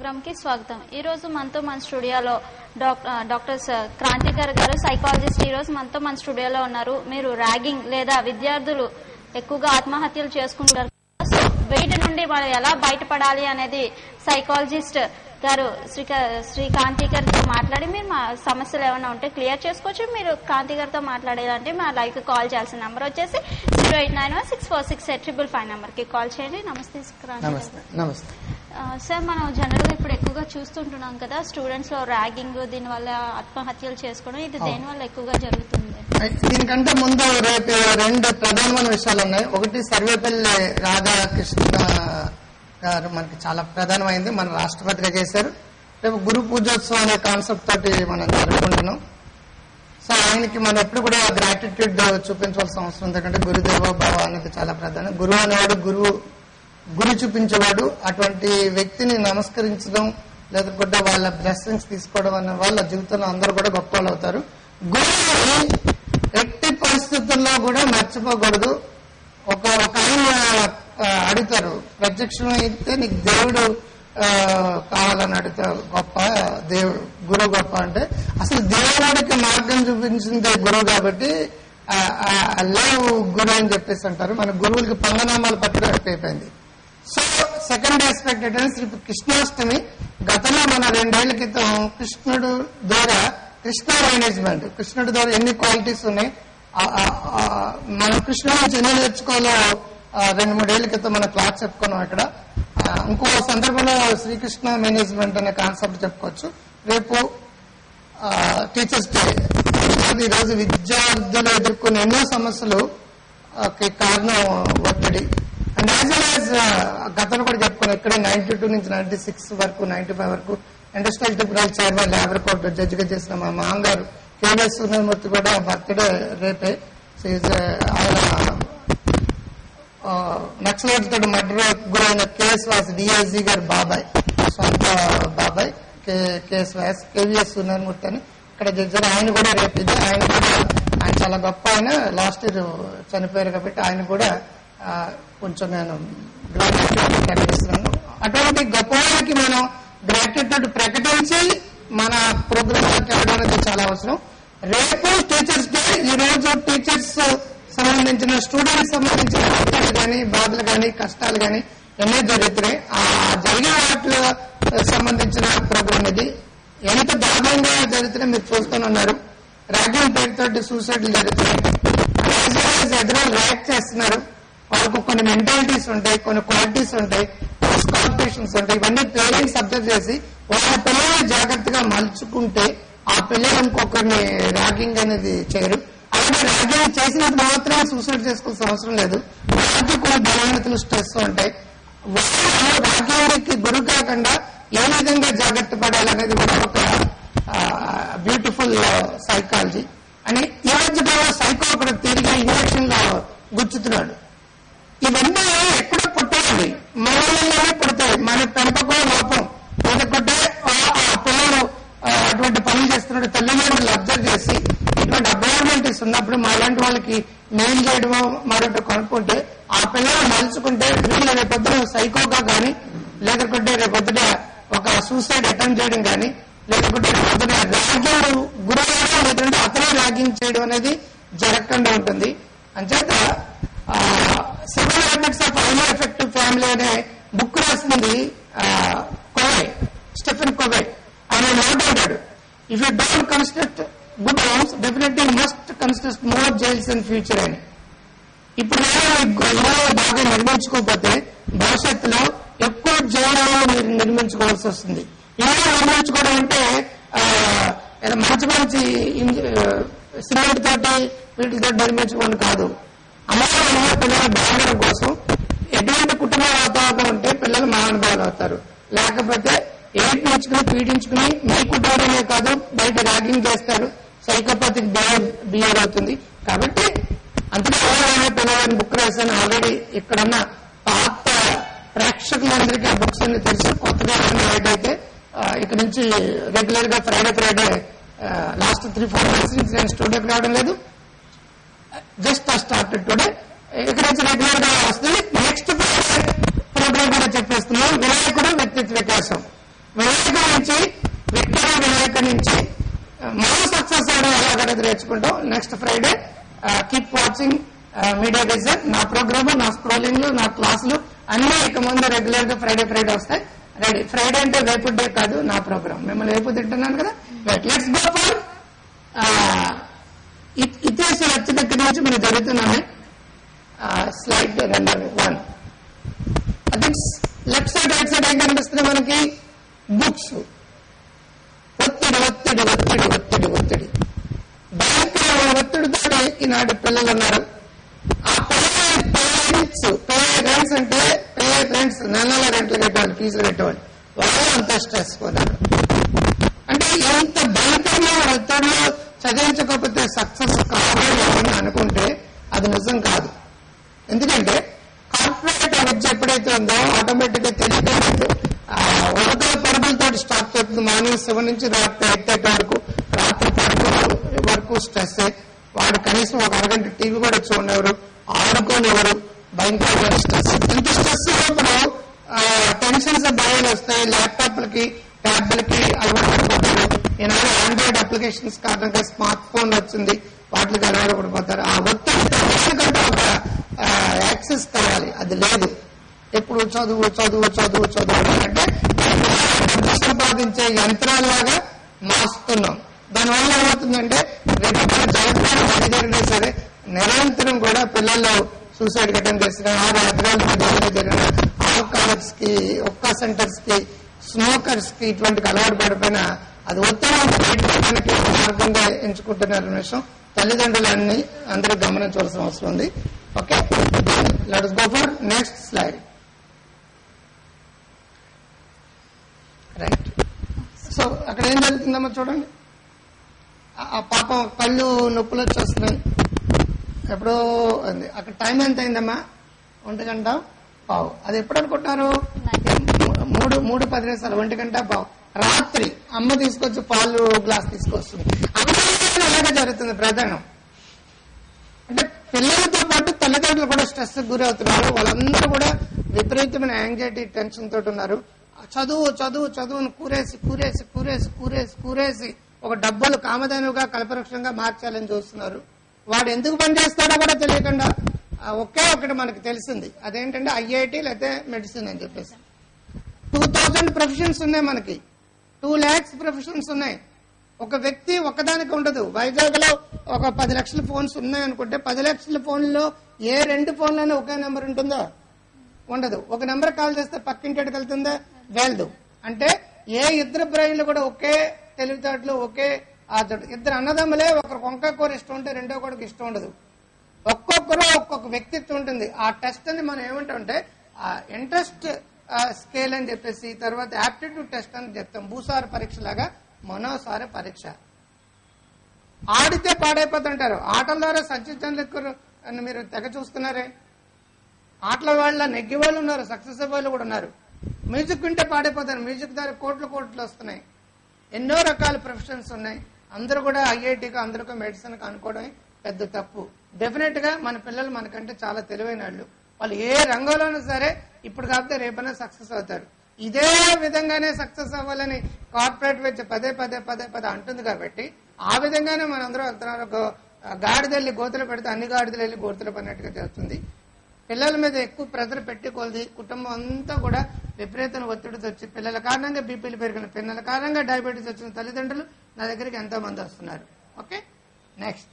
Programme కి స్వాగతం. ఈ రోజు మనతో మన స్టూడియోలో డాక్టర్ క్రాంతికర్ గారు, సైకాలజిస్ట్, ఈ రోజు మనతో మన స్టూడియోలో ఉన్నారు. మీరు ర్యాగింగ్ లేదా విద్యార్థులు ఎక్కువగా ఆత్మహత్యలు చేసుకుంటారు, వీటి నుండి వాళ్ళు ఎలా బయటపడాలి అనేది సైకాలజిస్ట్ గారు శ్రీ కాంతి గారితో మాట్లాడి మీరు మా సమస్యలు ఏమైనా ఉంటే క్లియర్ చేసుకోవచ్చు. మీరు కాంతి గారితో మాట్లాడేదంటే మా లైవ్ కాల్ చేయాల్సిన నెంబర్ వచ్చేసి 08916468555 నెంబర్కి కాల్ చేయండి. నమస్తే నమస్తే సార్. మనం జనరల్గా ఇప్పుడు ఎక్కువగా చూస్తుంటున్నాం కదా, స్టూడెంట్స్ లో ర్యాగింగ్, దీనివల్ల ఆత్మహత్యలు చేసుకోవడం, ఇది దేని వల్ల ఎక్కువగా జరుగుతుంది? దీనికంటే ముందు రేపు రెండు ప్రధానమైన విషయాలు ఉన్నాయి. ఒకటి సర్వేపల్లి రాధాకృష్ణ గారు మనకి చాలా ప్రధానమైంది, మన రాష్ట్రపతిగా చేశారు. రేపు గురు పూజోత్సవం అనే కాన్సెప్ట్ తోటి మనం జరుపుకుంటున్నాం. సో ఆయనకి మనం ఎప్పుడు కూడా గ్రాటిట్యూడ్ చూపించవలసిన అవసరం ఉంది. ఎందుకంటే గురుదేవో భవ అనేది చాలా ప్రధానం. గురువు అనేవాడు గురి చూపించేవాడు. అటువంటి వ్యక్తిని నమస్కరించడం లేకపోతే వాళ్ళ బ్లెస్సింగ్స్ తీసుకోవడం అనే వాళ్ళ జీవితంలో అందరూ కూడా గొప్ప వాళ్ళు అవుతారు. గురువుని ఎట్టి పరిస్థితుల్లో కూడా మర్చిపోకూడదు. ఒక ఆయన అడుగుతారు, ప్రత్యక్షం అయితే నీకు దేవుడు కావాలని అడుగుతారు, గొప్ప దేవుడు గురువు గొప్ప అంటే అసలు దేవుడికి మార్గం చూపించింది గురువు కాబట్టి లవ్ గురువు అని చెప్పేసి అంటారు. మన గురువులకి పంగనామాలు పట్టడం ఎక్కువైపోయింది. సో సెకండ్ ఆస్పెక్ట్ ఏంటంటే శ్రీ కృష్ణాష్టమి. గతంలో మన 2 ఏళ్ల క్రితం కృష్ణుడు ద్వారా కృష్ణ మేనేజ్మెంట్, కృష్ణుడి ద్వారా ఎన్ని క్వాలిటీస్ ఉన్నాయి, మనం కృష్ణుడి నుంచి ఎన్ని నేర్చుకోవాలో 2-3 ఏళ్ల క్రితం మనం క్లాస్ చెప్పుకున్నాం. ఇక్కడ ఇంకో సందర్భంలో శ్రీకృష్ణ మేనేజ్మెంట్ అనే కాన్సెప్ట్ చెప్పుకోవచ్చు. రేపు టీచర్స్ డే. ఈ రోజు విద్యార్థులు ఎదుర్కొనే ఎన్నో సమస్యలు కారణం ఒత్తిడి. అండ్ యాజ్ వెల్ యాజ్ గతంలో కూడా చెప్పుకున్నాం. ఇక్కడ 92 నుంచి 96 వరకు 95 వరకు industrial tribunal chairman, labour court జడ్జిగా చేసిన మా మామగారు కేవీఎస్ సునీల్మూర్తి కూడా బర్త్డే రేపే. ఆయన నక్సలైట్స్ తోటి మర్డర్ గురైన కేఎస్ వ్యాస్ డిఐజీ గారు బాబాయ్, సొంత బాబాయ్ కేఎస్ వ్యాస్, కేవీఎస్ సునీల్మూర్తి అని ఇక్కడ జడ్జి. ఆయన కూడా రేపు ఇది. ఆయన చాలా గొప్ప ఆయన. లాస్ట్ ఇయర్ చనిపోయారు కాబట్టి ఆయన కూడా కొంచెం నేను గ్రాట్యూడ్ ప్రకటిస్తున్నాను. అటువంటి గొప్ప వాళ్ళకి మనం గ్రాట్యూడ్ ప్రకటించి మన ప్రోగ్రామ్ వెళ్ళడం అనేది చాలా అవసరం. రేపు టీచర్స్ డే. ఈ రోజు టీచర్స్ సంబంధించిన స్టూడెంట్స్ సంబంధించిన కష్టాలు కానీ, బాధలు కానీ, కష్టాలు కానీ ఎన్నో జరుగుతున్నాయి. ఆ జరిగే వాటికి సంబంధించిన ప్రోగ్రామ్ ఇది. ఎంత దారుణంగా జరుగుతున్నాయి మీరు చూస్తూనే ఉన్నారు. ర్యాగింగ్ పేరుతోటి సూసైడ్లు జరుగుతున్నాయి. ఎదురు ర్యాక్ చేస్తున్నారు. వాళ్ళకు కొన్ని మెంటాలిటీస్ ఉంటాయి, కొన్ని క్వాలిటీస్ ఉంటాయి, ఎక్స్పెక్టేషన్స్ ఉంటాయి. ఇవన్నీ పేరెంట్స్ అబ్జర్వ్ చేసి వాళ్ళ పిల్లల్ని జాగ్రత్తగా మలుచుకుంటే ఆ పిల్లలు ఇంకొకరిని ర్యాగింగ్ అనేది చేయరు. అలాగే ర్యాగింగ్ చేసినంత మాత్రమే సూసైడ్ చేసుకోవాల్సిన అవసరం లేదు. వాళ్ళకి కొన్ని బలహీనతలు, స్ట్రెస్ ఉంటాయి. వాళ్ళు ర్యాగింగ్కి గురి కాకుండా ఏ విధంగా జాగ్రత్త పడాలనేది కూడా ఒక బ్యూటిఫుల్ సైకాలజీ అని ఈ మధ్య సైకో అక్కడ తిరిగి ఇంజక్షన్ లో గుచ్చుతున్నాడు. ఇవన్నీ ఎక్కడో పుట్టాలి, మనలోనే పుడతాయి. మన పెంపకం లోపం. లేకపోతే ఆ పిల్లలు అటువంటి పనులు చేస్తున్నట్టు తల్లిదండ్రులు అబ్జర్వ్ చేసి ఇటువంటి అబ్నార్మాలిటీస్ ఉన్నప్పుడు మా లాంటి వాళ్ళకి మెయిల్ చేయడమో మరొకటి కనుక్కుంటే ఆ పిల్లలు మలుచుకుంటే వీళ్ళు రేపొద్దున సైకోగా కానీ, లేకపోతే రేపొద్దున ఒక సూసైడ్ అటెంప్ట్ చేయడం కానీ, లేకపోతే రేపొద్దున ర్యాగింగ్ గురవడం, లేదంటే అతనే ర్యాగింగ్ చేయడం అనేది జరగకుండా ఉంటుంది. అంచేత seven habits of highly effective family అనే బుక్ రాసింది కోవే, స్టెఫెన్ కోవే. ఆయన మాట్లాడాడు, if you don't construct good homes definitely must construct more jails in future అని. ఇప్పుడు బాగా నిర్మించుకోకపోతే భవిష్యత్తులో ఎక్కువ జైలు మీరు నిర్మించుకోవాల్సి వస్తుంది. ఇలా నిర్మించుకోవడం అంటే మంచి మంచి సిమెంట్ తోటి వీటితో నిర్మించుకోవడం కాదు. అమ్మాయిల పిల్లల బాగోడం కోసం ఎటువంటి కుటుంబ వాతావరణం ఉంటే పిల్లలు మహానుభావులు అవుతారు. లేకపోతే ఏడ్పించుకుని పీడించుకుని మీ కుటుంబమే కాదు బయట ర్యాగింగ్ చేస్తారు, సైకోపాతిక్ బిహేవ్ అవుతుంది. కాబట్టి అంతటా పిల్లలని బుక్ రాశాను. ఆల్రెడీ ఇక్కడున్న పాత ప్రేక్షకులందరికీ ఆ బుక్స్ అన్ని తెలుసు. కొత్తగా రైడ్ అయితే ఇక్కడ నుంచి రెగ్యులర్ గా ఫ్రైడే లాస్ట్ 3-4 మంత్స్ నుంచి నేను స్టూడియోకి రావడం లేదు. Just started today. ఇక్కడ నుంచి రెగ్యులర్ గా వస్తుంది. నెక్స్ట్ ప్రోగ్రామ్ కూడా చెప్పేస్తున్నాం, వినాయకుడు వ్యక్తిత్వ వికాసం. వినాయక నుంచి మనం సక్సెస్ అవడం ఎలాగనేది నేర్చుకుంటాం. Next Friday keep watching Media Vision. నా ప్రోగ్రామ్, నా స్క్రోలింగ్లు, నా క్లాసులు అన్ని ఇక ముందు రెగ్యులర్ గా ఫ్రైడే వస్తాయి. రెడీ. ఫ్రైడే అంటే రేపు డే కాదు, నా ప్రోగ్రామ్. మిమ్మల్ని రేపు తింటున్నాను కదా. లెట్స్ గో ఫర్ ఇతిహాస రచన దగ్గర నుంచి మనం జరుగుతున్నామే. Slide number 1. అది లెఫ్ట్ సైడ్ రైట్ సైడ్ ఏం కనిపిస్తుంది మనకి? బుక్స్. ఒత్తిడి ఒత్తిడి ఒత్తిడి ఒత్తిడి ఒత్తిడి భయంకరమైన ఒత్తిడితో ఈనాడు పిల్లలు ఉన్నారు. ఆ పేరెంట్స్ అంటే పేరెంట్స్ నెల రెంట్లు కట్టేవాళ్ళు, ఫీజులు కట్టేవాళ్ళు, వాళ్ళు అంత స్ట్రెస్ పోతారు. అంటే ఎంత భయంకరమైన ఒత్తిడిలో చదివించకపోతే సక్సెస్ కావాలని అనుకుంటే అది నిజం కాదు. ఎందుకంటే కార్పొరేట్ విద్య ఎప్పుడైతే ఉందో ఆటోమేటిక్ గా తెలియదు. ఒకటే పరుగులతో స్టార్ట్ అవుతుంది. మార్నింగ్ 7 నుంచి రాత్రి 8 వరకు, రాత్రి 10 వరకు స్ట్రెస్. వాడు కనీసం ఒక అరగంట టీవీ కూడా చూడనివ్వరు, ఆడుకోనివ్వరు. భయంకరమైన స్ట్రెస్. ఎంత స్ట్రెస్ ఇప్పుడు టెన్షన్స్ భయాలు వస్తాయి. ల్యాప్టాప్లకి ట్యాబ్లకి అలవాటు పడిపోతారు. ఈనాడు ఆండ్రాయిడ్ అప్లికేషన్స్ కారణంగా స్మార్ట్ ఫోన్ వచ్చింది, వాటికి అలవాటు పడిపోతారు. ఆ ఒత్తిడి ఒక యాక్సెస్ కావాలి, అది లేదు. ఎప్పుడు చదువు చదువు చదువు చదువు అంటే సంపాదించే యంత్రాల్లాగా మారుస్తున్నాం. దానివల్ల ఏమవుతుందంటే రేపు జరిగినా సరే నిరంతరం కూడా పిల్లల్లో సూసైడ్ అటెంప్ట్ చేసిన, 6 ఎకరాల జరిగిన ఆల్కహాలిక్స్ కి, ఒక్క సెంటర్స్ కి, స్మోకర్స్ కి ఇటువంటి అలవాటు పడిపోయినా అది ఒత్తిడి బయటపడడానికి మార్గంగా ఎంచుకుంటున్నారు విషయం తల్లిదండ్రులన్నీ అందరూ గమనించవలసిన అవసరం ఉంది. Okay, let us go for next slide. Right. So అక్కడ ఏం జరుగుతుందమ్మా చూడండి. ఆ పాపం కళ్ళు నొప్పులు వచ్చేస్తున్నాయి. ఎప్పుడో అక్కడ టైం ఎంత అయిందమ్మా? 1:15. అది ఎప్పుడు అనుకుంటున్నారు? 3:10 1:15. రాత్రి అమ్మ తీసుకొచ్చి పాలు గ్లాస్ తీసుకొస్తుంది. అలాగే జరుగుతుంది ప్రధానం. అంటే పిల్లలతో పాటు తల్లిదండ్రులు కూడా స్ట్రెస్ గురి అవుతున్నారు. వాళ్ళందరూ కూడా విపరీతమైన యాంగ్జైటీ, టెన్షన్ తోటి ఉన్నారు. చదువు చదువు చదువును కూరేసి కూరేసి కూరేసి కూరేసి కూరేసి ఒక డబ్బులు కామధేనుగా కల్పవృక్షంగా మార్చాలని చూస్తున్నారు. వాడు ఎందుకు పనిచేస్తాడో కూడా తెలియకుండా ఒకే ఒకటి మనకు తెలిసింది, అదేంటంటే ఐఐటి లేకపోతే మెడిసిన్ అని చెప్పేసి. 2000 ప్రొఫెషన్స్ ఉన్నాయి మనకి, 2 lakhs ప్రొఫెషన్స్ ఉన్నాయి. ఒక వ్యక్తి ఒక్కదానికి ఉండదు. వైజాగ్ లో ఒక 10 లక్షల ఫోన్స్ ఉన్నాయనుకుంటే 10 లక్షల ఫోన్లో ఏ 2 ఫోన్లోనే ఒకే నెంబర్ ఉంటుందా? ఉండదు. ఒక నెంబర్ కాల్ చేస్తే పక్కింటికి వెళ్తుందా? వెళ్దు. అంటే ఏ ఇద్దరు బ్రెయిన్లు కూడా ఒకే తెలివితేటలు, ఒకే ఇద్దరు అన్నదమ్ములే ఒకరికి వంకాయ కూర ఇష్టం ఉంటే రెండో కొడుకు ఇష్టం ఉండదు. ఒక్కొక్కరు ఒక్కొక్క వ్యక్తిత్వం ఉంటుంది. ఆ టెస్ట్ అని మనం ఏమంటామంటే ఇంట్రెస్ట్ స్కేల్ అని చెప్పేసి, తర్వాత యాప్టిట్యూడ్ టెస్ట్ అని చెప్తాం. భూసార పరీక్ష లాగా మనోసార పరీక్ష. ఆడితే పాడైపోతుంటారు. ఆటల ద్వారా సచిన్ టెండూల్కర్ అని మీరు తెగ చూస్తున్నారే. ఆటల వాళ్ళ నెగ్గి వాళ్ళు ఉన్నారు, సక్సెస్ వాళ్ళు కూడా ఉన్నారు. మ్యూజిక్ వింటే పాడైపోతారు. మ్యూజిక్ ద్వారా కోట్లు వస్తున్నాయి. ఎన్నో రకాల ప్రొఫెషన్స్ ఉన్నాయి. అందరూ కూడా ఐఐటికి, అందరికీ మెడిసిన్కి అనుకోవడం పెద్ద తప్పు. డెఫినెట్ గా మన పిల్లలు మనకంటే చాలా తెలివైన వాళ్ళు. వాళ్ళు ఏ రంగంలోనూ సరే ఇప్పుడు కాకపోతే రేపైనా సక్సెస్ అవుతారు. ఇదే విధంగానే సక్సెస్ అవ్వాలని కార్పొరేట్ వచ్చి పదే అంటుంది. కాబట్టి ఆ విధంగానే మనందరం వెళ్తున్నారు. గాడిదెల్లి గోతులు పెడితే అన్ని గాడిదలు వెళ్ళి గోతులు పడినట్టుగా చేస్తుంది. పిల్లల మీద ఎక్కువ ప్రెజర్ పెట్టుకోలేదు. కుటుంబం అంతా కూడా విపరీతమైన ఒత్తిడితో వచ్చి పిల్లల కారణంగా బీపీలు పెరిగిన, పిల్లల కారణంగా డయాబెటీస్ వచ్చిన తల్లిదండ్రులు నా దగ్గరికి ఎంతో మంది వస్తున్నారు. Okay, next.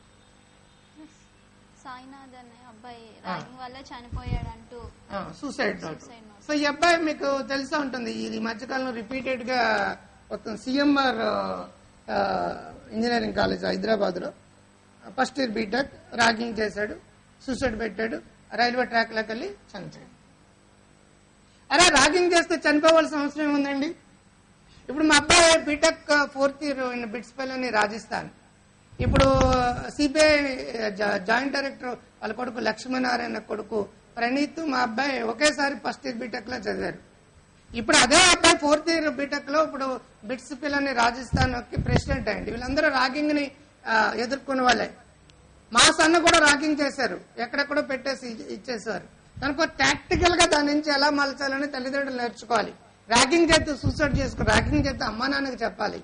సాయినాథ్ అనే అబ్బాయి ర్యాగింగ్ వల్ల చనిపోయాడంటూ సూసైడ్ నోట్. సో ఈ అబ్బాయి మీకు తెలిసే ఉంటుంది. ఈ మధ్యకాలంలో రిపీటెడ్ గా వస్తుంది. సిఎంఆర్ ఇంజనీరింగ్ కాలేజ్ హైదరాబాద్ లో ఫస్ట్ ఇయర్ బీటెక్ ర్యాగింగ్ చేశాడు, సూసైడ్ పెట్టాడు, రైల్వే ట్రాక్ లోకి వెళ్ళి చనిపోయాడు. అరే ర్యాగింగ్ చేస్తే చనిపోవాల్సిన అవసరం ఏముందండి? ఇప్పుడు మా అబ్బాయి బీటెక్ 4th ఇయర్ బిట్స్ పిల్లని రాజస్థాన్. ఇప్పుడు సిబిఐ జాయింట్ డైరెక్టర్ వాళ్ళ కొడుకు లక్ష్మీనారాయణ కొడుకు ప్రణీత్, మా అబ్బాయి ఒకేసారి ఫస్ట్ ఇయర్ బీటెక్ లో చదివారు. ఇప్పుడు అదే అబ్బాయి 4th ఇయర్ బీటెక్ లో ఇప్పుడు బిట్స్ పిల్లని రాజస్థాన్ కి ప్రెసిడెంట్ అయ్యింది. వీళ్ళందరూ ర్యాగింగ్ ని ఎదుర్కొనే వాళ్ళే. మా సన్న కూడా ర్యాగింగ్ చేశారు, ఎక్కడెక్కడో పెట్టేసి ఇచ్చేసారు. కనుక టాక్టికల్ గా దాని నుంచి ఎలా మలచాలని తల్లిదండ్రులు నేర్చుకోవాలి. ర్యాగింగ్ చేస్తే సూసైడ్ చేసుకో, ర్యాగింగ్ చేస్తే అమ్మా నాన్నకి చెప్పాలి.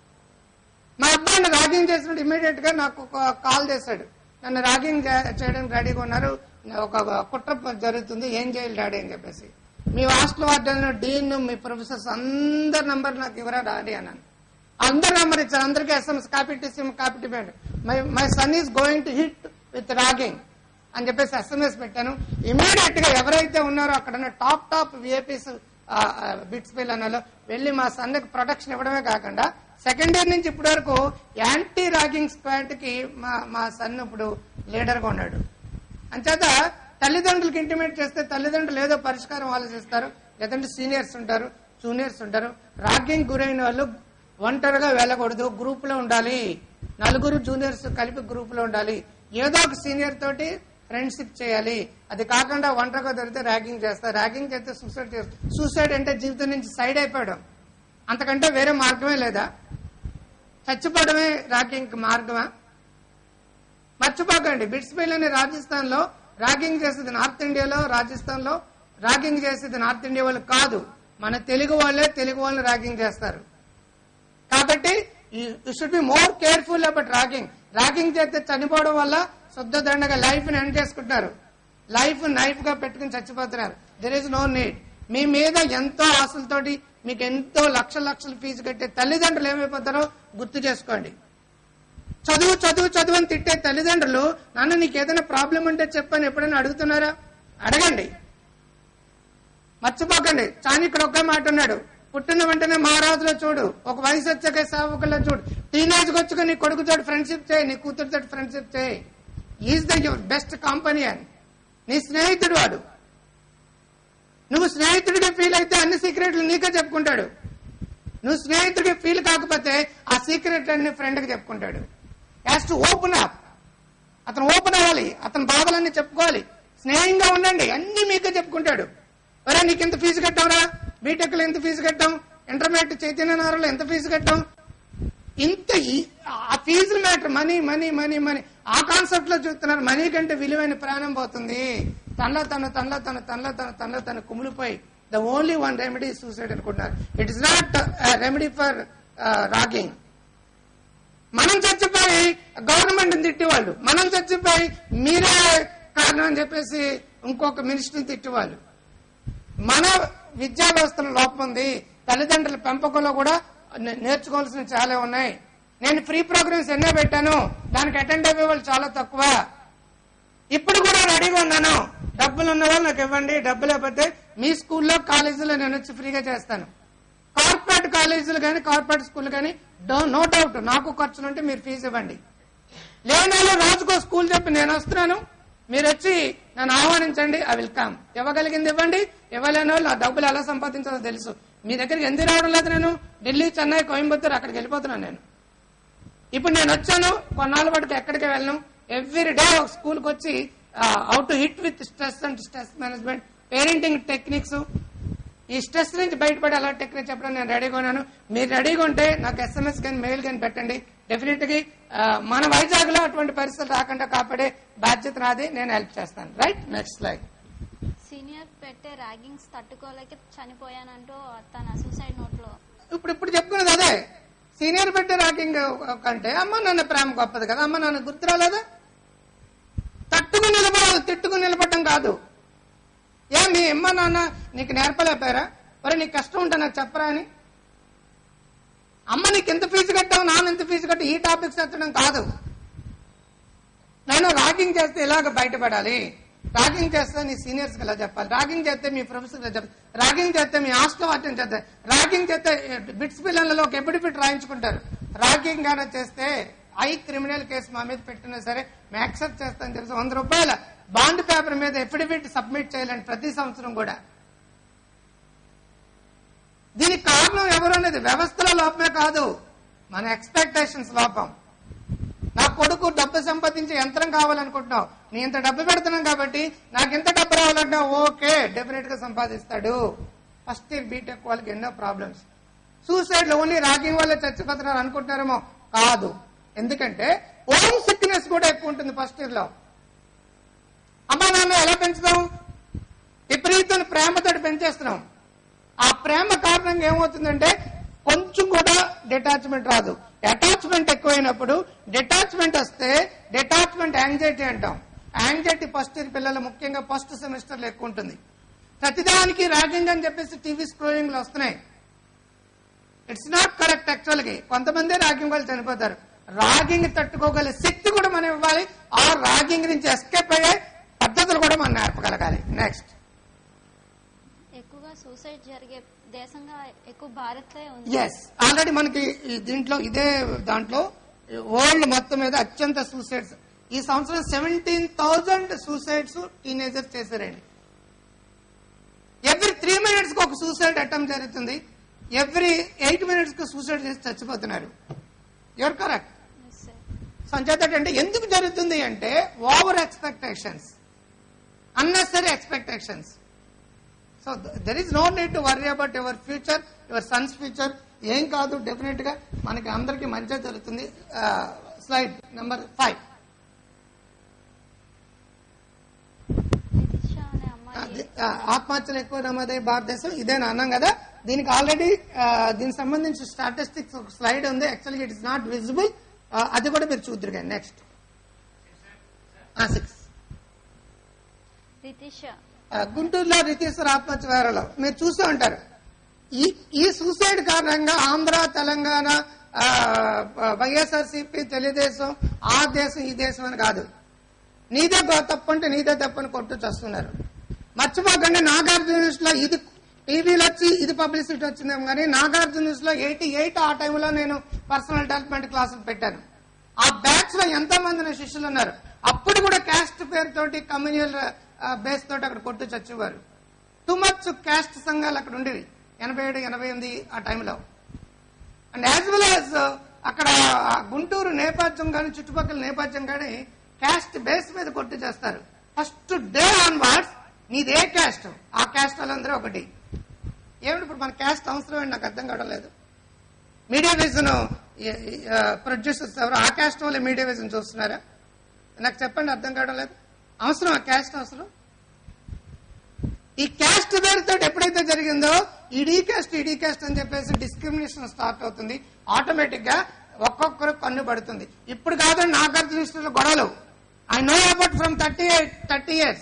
మా అబ్బాయిని ర్యాగింగ్ చేసినట్టు ఇమీడియట్ గా నాకు ఒక కాల్ చేశాడు, నన్ను ర్యాగింగ్ చేయడానికి రెడీగా ఉన్నారు, ఒక కుట్ర జరుగుతుంది, ఏం చేయాలి డాడీ అని చెప్పేసి. మీ హాస్టల్ వార్డెన్, డీన్, మీ ప్రొఫెసర్స్ అందరి నంబర్ నాకు ఇవ్వరా డాడీ అన్నాను. అందరు నంబర్ ఇచ్చారు, అందరికీ SMS copy my son is going to hit with ragging అని చెప్పేసి SMS పెట్టాను. ఇమీడియట్ గా ఎవరైతే ఉన్నారో అక్కడ టాప్ విఐపీస్ బిట్స్ పిల్లలలో వెళ్లి మా సన్కి ప్రొటెక్షన్ ఇవ్వడమే కాకుండా సెకండ్ ఇయర్ నుంచి ఇప్పటి వరకు యాంటీ ర్యాగింగ్ స్క్వాడ్ కి మా సన్ ఇప్పుడు లీడర్ గా ఉన్నాడు. అంచేత తల్లిదండ్రులకు ఇంటిమేట్ చేస్తే తల్లిదండ్రులు ఏదో పరిష్కారం ఆలోచిస్తారు, లేదంటే సీనియర్స్ ఉంటారు, జూనియర్స్ ఉంటారు. ర్యాగింగ్ గురైన వాళ్ళు ఒంటరిగా వెళ్ళకూడదు, గ్రూప్ లో ఉండాలి, నలుగురు జూనియర్స్ కలిపి గ్రూప్ లో ఉండాలి, ఏదో ఒక సీనియర్ తోటి ఫ్రెండ్షిప్ చేయాలి. అది కాకుండా ఒంటరిగా దొరికితే ర్యాగింగ్ చేస్తారు, ర్యాగింగ్ చేస్తే సూసైడ్ అంటే జీవితం నుంచి సైడ్ అయిపోవడం, అంతకంటే వేరే మార్గమే లేదా? చచ్చిపోవడమే ర్యాగింగ్ మార్గమా? మర్చిపోకండి, బిట్స్బెల్ అనే రాజస్థాన్ లో ర్యాగింగ్ చేసేది నార్త్ ఇండియాలో, రాజస్థాన్ లో ర్యాగింగ్ చేసేది నార్త్ ఇండియా వాళ్ళు కాదు, మన తెలుగు వాళ్ళని ర్యాగింగ్ చేస్తారు. కాబట్టి you should be more careful about ragging. Ragging చేస్తే చనిపోవడం వల్ల శుద్ధ దండగా లైఫ్ ని ఎండ్ చేసుకుంటున్నారు, లైఫ్ నైఫ్ గా పెట్టుకుని చచ్చిపోతున్నారు. There is no need. మీ మీద ఎంతో ఆశలతోటి మీకు ఎంతో లక్షల ఫీజు కట్టే తల్లిదండ్రులు ఏమైపోతారో గుర్తు చేసుకోండి. చదువు అని తిట్టే తల్లిదండ్రులు నాన్న నీకు ఏదైనా ప్రాబ్లం ఉంటే చెప్పని ఎప్పుడైనా అడుగుతున్నారా? అడగండి, మర్చిపోకండి. చాణిక్యుడు ఒకే మాట ఉన్నాడు, పుట్టిన వెంటనే మహారాజులో చూడు, ఒక వయసు వచ్చాక సేవకుల్లో చూడు, టీనేజ్ వచ్చుగా నీ కొడుకుతో ఫ్రెండ్షిప్ చేయి, నీ కూతురుతో ఫ్రెండ్షిప్ చేయి. Is the your best companion, నీ స్నేహితుడు వాడు. నువ్వు స్నేహితుడిగా ఫీల్ అయితే అన్ని సీక్రెట్లు నీకే చెప్పుకుంటాడు, నువ్వు స్నేహితుడిగా ఫీల్ కాకపోతే ఆ సీక్రెట్ అన్ని ఫ్రెండ్ కి చెప్పుకుంటాడు. Has to open up. అతను ఓపెన్ అవ్వాలి, అతని బాధలన్నీ చెప్పుకోవాలి. స్నేహంగా ఉండండి, అన్ని మీకే చెప్పుకుంటాడు. ఒరే నీకు ఎంత ఫీజు కట్టావురా, బీటెక్ లో ఎంత ఫీజు కట్టాం, ఇంటర్మీడియట్ చైతన్యనగర్లో ఎంత ఫీజు కట్టాం, ఇంత ఆ ఫీజులు మ్యాటర్, మనీ ఆ కాన్సెప్ట్ లో చూస్తున్నారు. మనీ కంటే విలువైన ప్రాణం పోతుంది. తనలో తను కుమిలిపోయి the only one remedy suicide అనుకుంటున్నారు. It is not remedy for ragging. మనం చచ్చిపోయి గవర్నమెంట్ తిట్టేవాళ్ళు, మనం చచ్చిపోయి మీరే కారణం అని చెప్పేసి ఇంకొక మినిస్టర్ని తిట్టేవాళ్ళు. మన విద్యా వ్యవస్థలో లోపం ఉంది, తల్లిదండ్రుల పెంపకంలో కూడా నేర్చుకోవాల్సిన చాలా ఉన్నాయి. నేను ఫ్రీ ప్రోగ్రామ్స్ ఎన్నో పెట్టాను, దానికి అటెండ్ అయ్యే వాళ్ళు చాలా తక్కువ. ఇప్పుడు కూడా రెడీగా ఉన్నాను, డబ్బులు ఉన్న వాళ్ళు నాకు ఇవ్వండి, డబ్బు లేకపోతే మీ స్కూల్లో కాలేజీలో నేను వచ్చి ఫ్రీగా చేస్తాను. కార్పొరేట్ కాలేజీలు కానీ కార్పొరేట్ స్కూల్ కానీ నో డౌట్ నాకు ఖర్చులుంటే మీరు ఫీజు ఇవ్వండి. లేని రోజుకో స్కూల్ చెప్పి నేను వస్తున్నాను, మీరు వచ్చి నన్ను ఆహ్వానించండి, ఐ విల్ కమ్. ఇవ్వగలిగింది ఇవ్వండి, ఇవ్వలేని వాళ్ళు ఆ డబ్బులు ఎలా సంపాదించాలో తెలుసు. మీ దగ్గరికి ఎందుకు రావడం లేదు? నేను ఢిల్లీ, చెన్నై, కోయంబత్తూర్ అక్కడికి వెళ్ళిపోతున్నాను. నేను ఇప్పుడు నేను వచ్చాను, కొన్నాళ్ళ పాటు ఎక్కడికి వెళ్ళను. ఎవ్రీ డే ఒక స్కూల్కి వచ్చి how to hit with stress and stress management, parenting techniques, ఈ స్ట్రెస్ నుంచి బయటపడి అలా టెక్నిక్ చెప్పడం నేను రెడీగా ఉన్నాను. మీరు రెడీగా ఉంటే నాకు SMS కానీ మెయిల్ కానీ పెట్టండి. డెఫినెట్ గా మన వైజాగ్ లో అటువంటి పరిస్థితులు రాకుండా కాపాడే బాధ్యత నాది, నేను హెల్ప్ చేస్తాను. Right, next slide. సీనియర్ పెట్టే ర్యాగింగ్స్ తట్టుకోలేక చనిపోయానంటూ తన సూసైడ్ నోట్ లో ఇప్పుడు చెప్పుకున్నది అదే. సీనియర్ పెట్టే ర్యాగింగ్ కంటే అమ్మ నాన్న ప్రేమ గొప్పది కదా, అమ్మ నాన్న గుర్తు రాలేదా? తట్టుకుని నిలబడాలి, తిట్టుకుని నిలబడటం కాదు. మీ అమ్మ నాన్న నీకు నేర్పలేపారా? మరి నీకు కష్టం ఉంటే నాకు చెప్పరా అని. అమ్మ నీకు ఎంత ఫీజు కట్టావు, నాన్న ఎంత ఫీజు కట్టావు, ఈ టాపిక్స్ ఎత్తడం కాదు. నేను ర్యాగింగ్ చేస్తే ఇలాగ బయటపడాలి, ర్యాగింగ్ చేస్తే నీ సీనియర్స్ ఇలా చెప్పాలి, ర్యాగింగ్ చేస్తే మీ ప్రొఫెసర్ చెప్పాలి, ర్యాగింగ్ చేస్తే మీ హాస్టల్ వార్డెన్ చేస్తారు, ర్యాగింగ్ చేస్తే బిట్స్ పిల్లలలో ఒక ఎబిడిఫిట్ రాయించుకుంటారు. ర్యాగింగ్ గానే చేస్తే క్రిమినల్ కేసు మా మీద పెట్టినా సరే మేము యాక్సెప్ట్ చేస్తాను తెలుసు. 100 రూపాయల బాండ్ పేపర్ మీద ఎఫిడవిట్ సబ్మిట్ చేయాలండి ప్రతి సంవత్సరం కూడా. దీనికి కారణం ఎవరు అనేది వ్యవస్థల లోపమే కాదు, మన ఎక్స్పెక్టేషన్స్ లోపం. నా కొడుకు డబ్బు సంపాదించే యంత్రం కావాలనుకుంటున్నావు, నీ ఇంత డబ్బు పెడుతున్నాం కాబట్టి నాకు ఇంత డబ్బు రావాలంటున్నావు, ఓకే డెఫినెట్ గా సంపాదిస్తాడు. ఫస్ట్ ఇయర్ బీటెక్ వాళ్ళకి ఎన్నో ప్రాబ్లమ్స్. సూసైడ్ లో ఓన్లీ ర్యాగింగ్ వల్ల చచ్చిపోతున్నారు అనుకుంటున్నారేమో, కాదు. ఎందుకంటే హోమ్ సిక్నెస్ కూడా ఎక్కువ ఉంటుంది ఫస్ట్ ఇయర్ లో. అమ్మా నాన్న ఎలా పెంచుతాం? విపరీతమైన ప్రేమతో పెంచేస్తున్నాం. ఆ ప్రేమ కారణంగా ఏమవుతుందంటే కొంచెం కూడా డిటాచ్మెంట్ రాదు. అటాచ్మెంట్ ఎక్కువైనప్పుడు డిటాచ్మెంట్ వస్తే డిటాచ్మెంట్ యాంగ్జైటీ అంటాం. యాంగ్జైటీ ఫస్ట్ ఇయర్ పిల్లలు ముఖ్యంగా ఫస్ట్ సెమిస్టర్ లో ఎక్కువ ఉంటుంది. ప్రతిదానికి ర్యాగింగ్ అని చెప్పేసి టీవీ స్క్రోలింగ్ లో వస్తున్నాయి. It's not correct. యాక్చువల్ గా కొంతమంది ర్యాగింగ్ వాళ్ళు చనిపోతారు. ర్యాగింగ్ తట్టుకోగల శక్తి కూడా మనం ఇవ్వాలి. ఆ ర్యాగింగ్ నుంచి ఎస్కేప్ అయ్యే పద్ధతులు కూడా మనం నేర్పగలగాలి. నెక్స్ట్, ఎక్కువగా సూసైడ్ జరిగే దేశంగా ఎక్కువ భారత్ ఉంది. ఎస్, ఆల్రెడీ మనకి దీంట్లో ఇదే దాంట్లో వరల్డ్ మొత్తం మీద అత్యంత సూసైడ్స్ ఈ సంవత్సరం 17,000 సూసైడ్స్ టీనేజర్స్ చేశారండి. ఎవ్రీ 3 minutes కు ఒక సూసైడ్ అటెంప్ట్ జరుగుతుంది. ఎవ్రీ 8 minutes కు సూసైడ్ చేసి చచ్చిపోతున్నారు. You are correct. సంచేత అంటే ఎందుకు జరుగుతుంది అంటే over expectations, unnecessary expectations. So there is no need to worry about your future, your sons future. ఏం కాదు, డెఫినెట్ గా మనకి అందరికీ మంచిగా జరుగుతుంది. Slide number 5. ఆత్మహత్యలు ఎక్కువ నమోదయ్యే భారతదేశం ఇదేనా అన్నాం కదా. దీనికి ఆల్రెడీ దీనికి సంబంధించి స్టాటిస్టిక్స్ ఒక స్లైడ్ ఉంది. యాక్చువల్గా ఇట్ ఇస్ నాట్ విజిబుల్. అది కూడా మీరు చూద్దరు కానీ. నెక్స్ట్ 6. గుంటూరులో రితీశ్వర ఆత్మహత్య వ్యవహారంలో మీరు చూస్తూ ఉంటారు. ఈ సూసైడ్ కారణంగా ఆంధ్ర, తెలంగాణ, వైఎస్ఆర్సీపీ, తెలుగుదేశం, ఆ దేశం ఈ దేశం అని కాదు. నీదే తప్పు అంటే నీదే తప్పు అని కొట్టు చేస్తున్నారు. మర్చిపోకండి, నాగార్జున న్యూస్ లో ఇది టీవీలో వచ్చి ఇది పబ్లిసిటీ వచ్చిందేమో కానీ నాగార్జున న్యూస్ లో 88 ఆ టైంలో నేను పర్సనల్ డెవలప్మెంట్ క్లాసులు పెట్టాను. ఆ బ్యాచ్ లో ఎంతో మంది నా శిష్యులు ఉన్నారు. అప్పుడు కూడా క్యాస్ట్ పేరుతోటి కమ్యూనియల్ బేస్ తోటి అక్కడ కొట్టు చచ్చేవారు. టూ మచ్ క్యాస్ట్ సంఘాలు అక్కడ ఉండేవి 87, 88 ఆ టైంలో. అండ్ యాజ్ వెల్ యాజ్ అక్కడ గుంటూరు నేపథ్యం కానీ చుట్టుపక్కల నేపథ్యం కానీ క్యాస్ట్ బేస్ మీద కొట్టు చేస్తారు. ఫస్ట్ డే ఆన్వర్డ్స్ నీదే క్యాస్ట్, ఆ క్యాస్ట్ వాళ్ళందరూ ఒకటి. ఏమిటి ఇప్పుడు మన క్యాస్ట్ అవసరం అండి, నాకు అర్థం కావడం లేదు. మీడియా విజన్ ప్రొడ్యూసర్స్ ఎవరు ఆ క్యాస్ట్ వాళ్ళే మీడియా విజన్ చూస్తున్నారా? నాకు చెప్పండి, అర్థం కావడం లేదు. అవసరం ఆ క్యాస్ట్ అవసరం? ఈ క్యాస్ట్ పేరుతో ఎప్పుడైతే జరిగిందో ఈడీ క్యాస్ట్ అని చెప్పేసి డిస్క్రిమినేషన్ స్టార్ట్ అవుతుంది. ఆటోమేటిక్ గా ఒక్కొక్కరు కన్ను పడుతుంది. ఇప్పుడు కాదండి నాగార్జున గొడవలు. I know about from 30 years.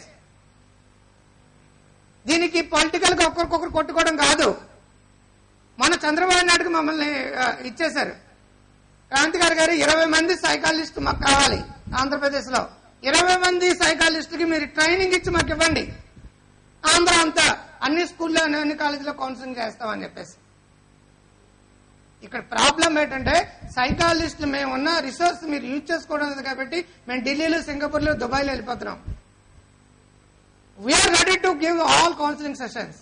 దీనికి పొలిటికల్ గా ఒక్కరికొకరు కొట్టుకోవడం కాదు. మన చంద్రబాబు నాయుడుకి మమ్మల్ని ఇచ్చేశారు. క్రాంతికారి గారు 20 మంది సైకాలజిస్ట్ మాకు కావాలి ఆంధ్రప్రదేశ్ లో. 20 మంది సైకాలజిస్టులకి మీరు ట్రైనింగ్ ఇచ్చి మాకు ఇవ్వండి. ఆంధ్ర అంతా అన్ని స్కూల్లో అన్ని కాలేజీలో కౌన్సిలింగ్ చేస్తామని చెప్పేసి. ఇక్కడ ప్రాబ్లం ఏంటంటే సైకాలజిస్టులు మేము ఉన్న రిసోర్స్ మీరు యూజ్ చేసుకోవడం లేదు కాబట్టి మేము ఢిల్లీలో, సింగపూర్లో, దుబాయ్లో వెళ్ళిపోతున్నాం. We are ready to give all counselling sessions.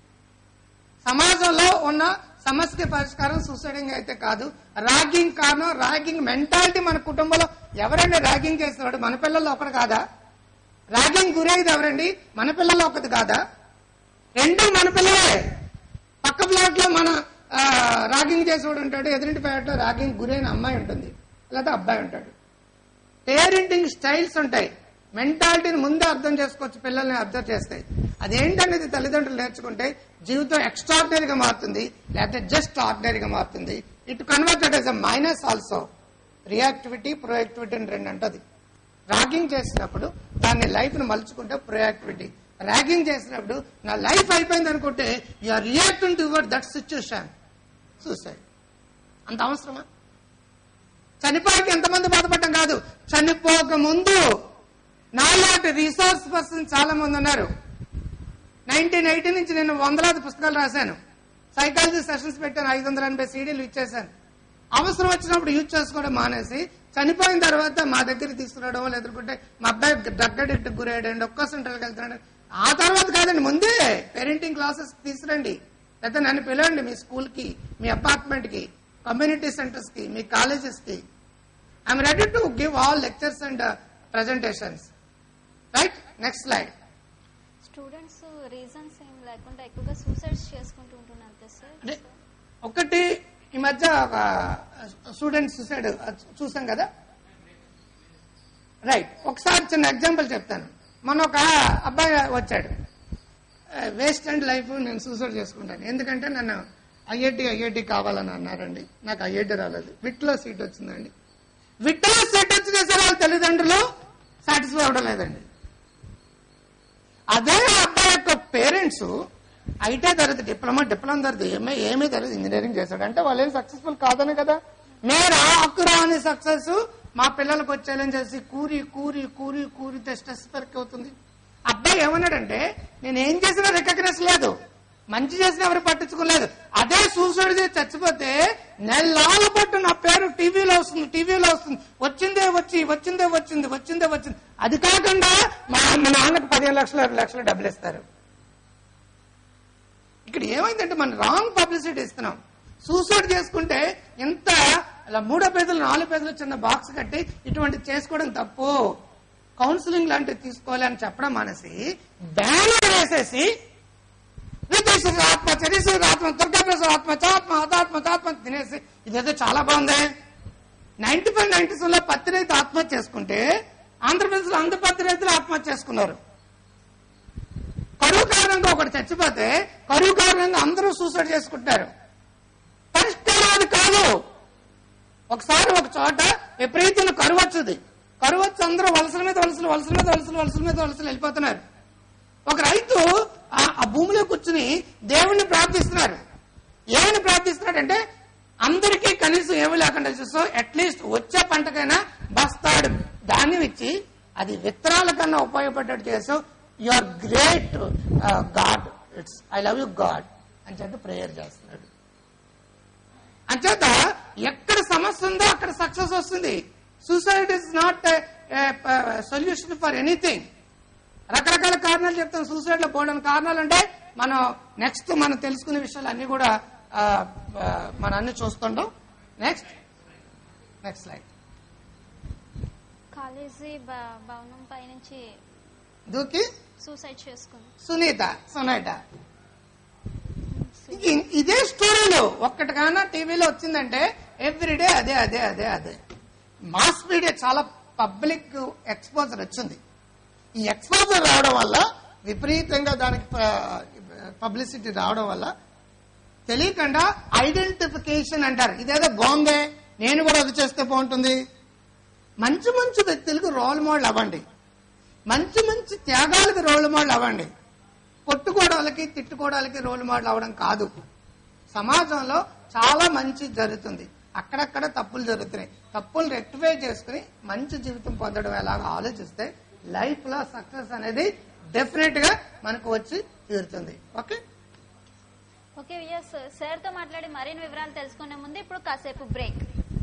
సమాజంలో ఉన్న సమస్య పరిష్కారం సూసైడింగ్ అయితే కాదు, ర్యాగింగ్ కారణం. ర్యాగింగ్ మెంటాలిటీ మన కుటుంబంలో ఎవరైనా ర్యాగింగ్ చేస్తున్నాడు మన పిల్లల్లో ఒకటి కాదా? ర్యాగింగ్ గురైంది ఎవరండి? మన పిల్లల్లో ఒకటి కాదా? రెండు మన పిల్లలే. పక్క ప్లాట్ లో మన ర్యాగింగ్ చేసేవాడు ఉంటాడు, ఎదురింటి ప్లాట్ లో ర్యాగింగ్ గురైన అమ్మాయి ఉంటుంది, లేదా అబ్బాయి ఉంటాడు. పేరెంటింగ్ స్టైల్స్ ఉంటాయి. మెంటాలిటీని ముందే అర్థం చేసుకోవచ్చు పిల్లల్ని అబ్జర్వ్ చేస్తాయి. అదేంటనేది తల్లిదండ్రులు నేర్చుకుంటే జీవితం ఎక్స్ట్రాడినరీగా మారుతుంది, లేకపోతే జస్ట్ ఆర్డినరీగా మారుతుంది. It converted as a minus also. Reactivity, proactivity అని రెండు అంటది. ర్యాగింగ్ చేసినప్పుడు దాన్ని లైఫ్ ను మలుచుకుంటే ప్రొయాక్టివిటీ. ర్యాగింగ్ చేసినప్పుడు నా లైఫ్ అయిపోయింది అనుకుంటే you are reacting toward that situation. Suicide అంత అవసరమా? చనిపోయాక ఎంతమంది బాధపడటం కాదు, చనిపోక ముందు నాలాంటి రిసోర్స్ పర్సన్ చాలా మంది ఉన్నారు. 1980 నుంచి నేను 100 పుస్తకాలు రాశాను. సైకాలజీ సెషన్స్ పెట్టాను. 580 CDలు ఇచ్చేసాను. అవసరం వచ్చినప్పుడు యూజ్ చేసుకోవడం మానేసి చనిపోయిన తర్వాత మా దగ్గర తీసుకురావడం, లేదంటే మా అబ్బాయి డ్రగ్ అడిక్ట్ గురయ్యాడండి, ఒక్క సెంటర్కి వెళ్తున్నాడు. ఆ తర్వాత కాదండి, ముందే పేరెంటింగ్ క్లాసెస్ తీసుకురండి, లేకపోతే నన్ను పిలవండి మీ స్కూల్ కి, మీ అపార్ట్మెంట్ కి, కమ్యూనిటీ సెంటర్స్ కి, మీ కాలేజెస్ కి. I'm ready to give all lectures and presentations. Right, next slide. Students reasons ఏం లేకుండా ఎక్కువగా సూసైడ్స్ చేసుకుంటూ ఉంటున్నారు సార్. ఒకటి ఈ మధ్య ఒక స్టూడెంట్ సూసైడ్ చూసాం కదా. రైట్, ఒకసారి చిన్న ఎగ్జాంపుల్ చెప్తాను. మొన్న ఒక అబ్బాయి వచ్చాడు. వేస్ట్ అండ్ లైఫ్, నేను సూసైడ్ చేసుకుంటాను. ఎందుకంటే నన్ను ఐఐటి కావాలని అన్నారండి, నాకు ఐఐటి రాలేదు, విట్లో సీట్ వచ్చిందండి. విట్లో సీట్ వచ్చిన సరే వాళ్ళ తల్లిదండ్రులు సాటిస్ఫై అవ్వడం లేదండి. అదే అబ్బాయి యొక్క పేరెంట్స్ ఐటీ తర్వాత డిప్లొమా తర్వాత ఏమీ తెలియదు, ఇంజనీరింగ్ చేశాడు అంటే వాళ్ళు ఏం సక్సెస్ఫుల్ కాదని కదా. మేరా అక్కురాని సక్సెస్ మా పిల్లలకు వచ్చేయాలని చేసి కూరి కూరి కూరి కూరితే స్ట్రెస్ పెరిగిపోతుంది. అబ్బాయి ఏమన్నాడంటే నేను ఏం చేసినా రికగ్నైజ్ లేదు, మంచి చేసినా ఎవరు పట్టించుకోలేదు. అదే సూసైడ్ చేసి చచ్చిపోతే నెలల పట్టు నా పేరు టీవీలో వస్తుంది, వచ్చింది. అది కాకుండా మా నాన్నకు 15 లక్షలు డబ్బులు ఇస్తారు. ఇక్కడ ఏమైందంటే మనం రాంగ్ పబ్లిసిటీ ఇస్తున్నాం. సూసైడ్ చేసుకుంటే ఇంత అలా 3 పేజీలు 4 పేజీలు చిన్న బాక్స్ కట్టి ఇటువంటి చేసుకోవడం తప్పు, కౌన్సిలింగ్ లాంటివి తీసుకోవాలి అని చెప్పడం మానేసి బ్యానర్ వేసేసి ఆత్మ దుర్గాత్మ తినేసి ఇదేదో చాలా బాగుంది. 95-90s లో పత్తి రైతు ఆత్మహత్య చేసుకుంటే ఆంధ్రప్రదేశ్ లో అందరు పత్తి రైతులు ఆత్మహత్య చేసుకున్నారు. కరువు కారణంగా ఒకటి చచ్చిపోతే కరువు కారణంగా అందరూ సూసైడ్ చేసుకుంటారు. పరిష్కారం అది కాదు. ఒకసారి ఒక చోట విపరీతమైన కరువు వచ్చింది. కరువు వచ్చి అందరూ వలసల మీద వెళ్ళిపోతున్నారు. ఒక రైతు ఆ భూమిలో కూర్చుని దేవుణ్ణి ప్రార్థిస్తున్నారు. ఏమని ప్రార్థిస్తున్నాడంటే అందరికీ కనీసం ఏమి లేకుండా చూసో అట్లీస్ట్ వచ్చే పంటకైనా బస్తాడు ధాన్యం ఇచ్చి అది విత్తనాల కన్నా ఉపయోగపడ్డట్టు చేసావు. You are great God, it's I love you God అని చెప్పి ప్రేయర్ చేస్తున్నాడు. అంచేత ఎక్కడ సమస్య ఉందో అక్కడ సక్సెస్ వస్తుంది. Suicide is not solution for anything. రకరకాల కారణాలు చెప్తాం సూసైడ్ లో పోవడానికి. కారణాలు అంటే మనం నెక్స్ట్ మనం తెలుసుకునే విషయాలు అన్ని కూడా మనం అన్ని చూస్తుంటాం. Next slide. కాలేజీ భవనం పైనుంచి దూకి సూసైడ్ చేసుకుంది సునీత. ఇదే స్టోరీలు ఒక్కటికైనా టీవీలో వచ్చిందంటే ఎవ్రీడే అదే మాస్ మీడియా చాలా పబ్లిక్ ఎక్స్పోజర్ వచ్చింది. ఈ ఎక్స్పోజర్ రావడం వల్ల విపరీతంగా దానికి పబ్లిసిటీ రావడం వల్ల తెలియకుండా ఐడెంటిఫికేషన్ అంటారు. ఇదేదో బాగుందే, నేను కూడా అది చేస్తే బాగుంటుంది. మంచి వ్యక్తులకు రోల్ మోడల్ అవ్వండి, మంచి త్యాగాలకు రోల్ మోడల్ అవ్వండి. కొట్టుకోవడానికి తిట్టుకోవడానికి రోల్ మోడల్ అవ్వడం కాదు. సమాజంలో చాలా మంచి జరుగుతుంది, అక్కడక్కడ తప్పులు జరుగుతున్నాయి. తప్పులు రెక్టిఫై చేసుకుని మంచి జీవితం పొందడం ఎలాగో ఆలోచిస్తే లైఫ్ లో సక్సెస్ అనేది డెఫినెట్ గా మనకు వచ్చి తీరుతుంది. ఓకే సార్ తో మాట్లాడి మరిన్ని వివరాలు తెలుసుకునే ముందు ఇప్పుడు కాసేపు బ్రేక్.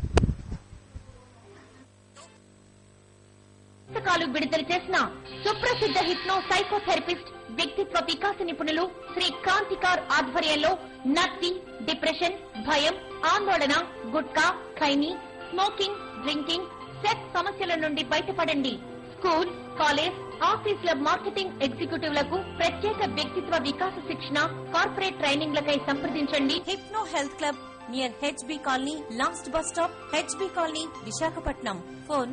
పుస్తకాలు విడుదల చేసిన సుప్రసిద్ధ హిప్నో సైకోథెరపిస్ట్, వ్యక్తిత్వ వికాస నిపుణులు శ్రీ క్రాంతికార్ ఆధ్వర్యంలో నత్తి, డిప్రెషన్, భయం, ఆందోళన, gutka, khaini, smoking, drinking, sex సమస్యల నుండి బయటపడండి. స్కూల్, కాలేజ్, ఆఫీసుల మార్కెటింగ్ ఎగ్జిక్యూటివ్లకు ప్రత్యేక వ్యక్తిత్వ వికాస శిక్షణ, కార్పొరేట్ ట్రైనింగ్లకై సంప్రదించండి. Hypno health club near HB colony, last bus stop, HB colony, Visakhapatnam. Phone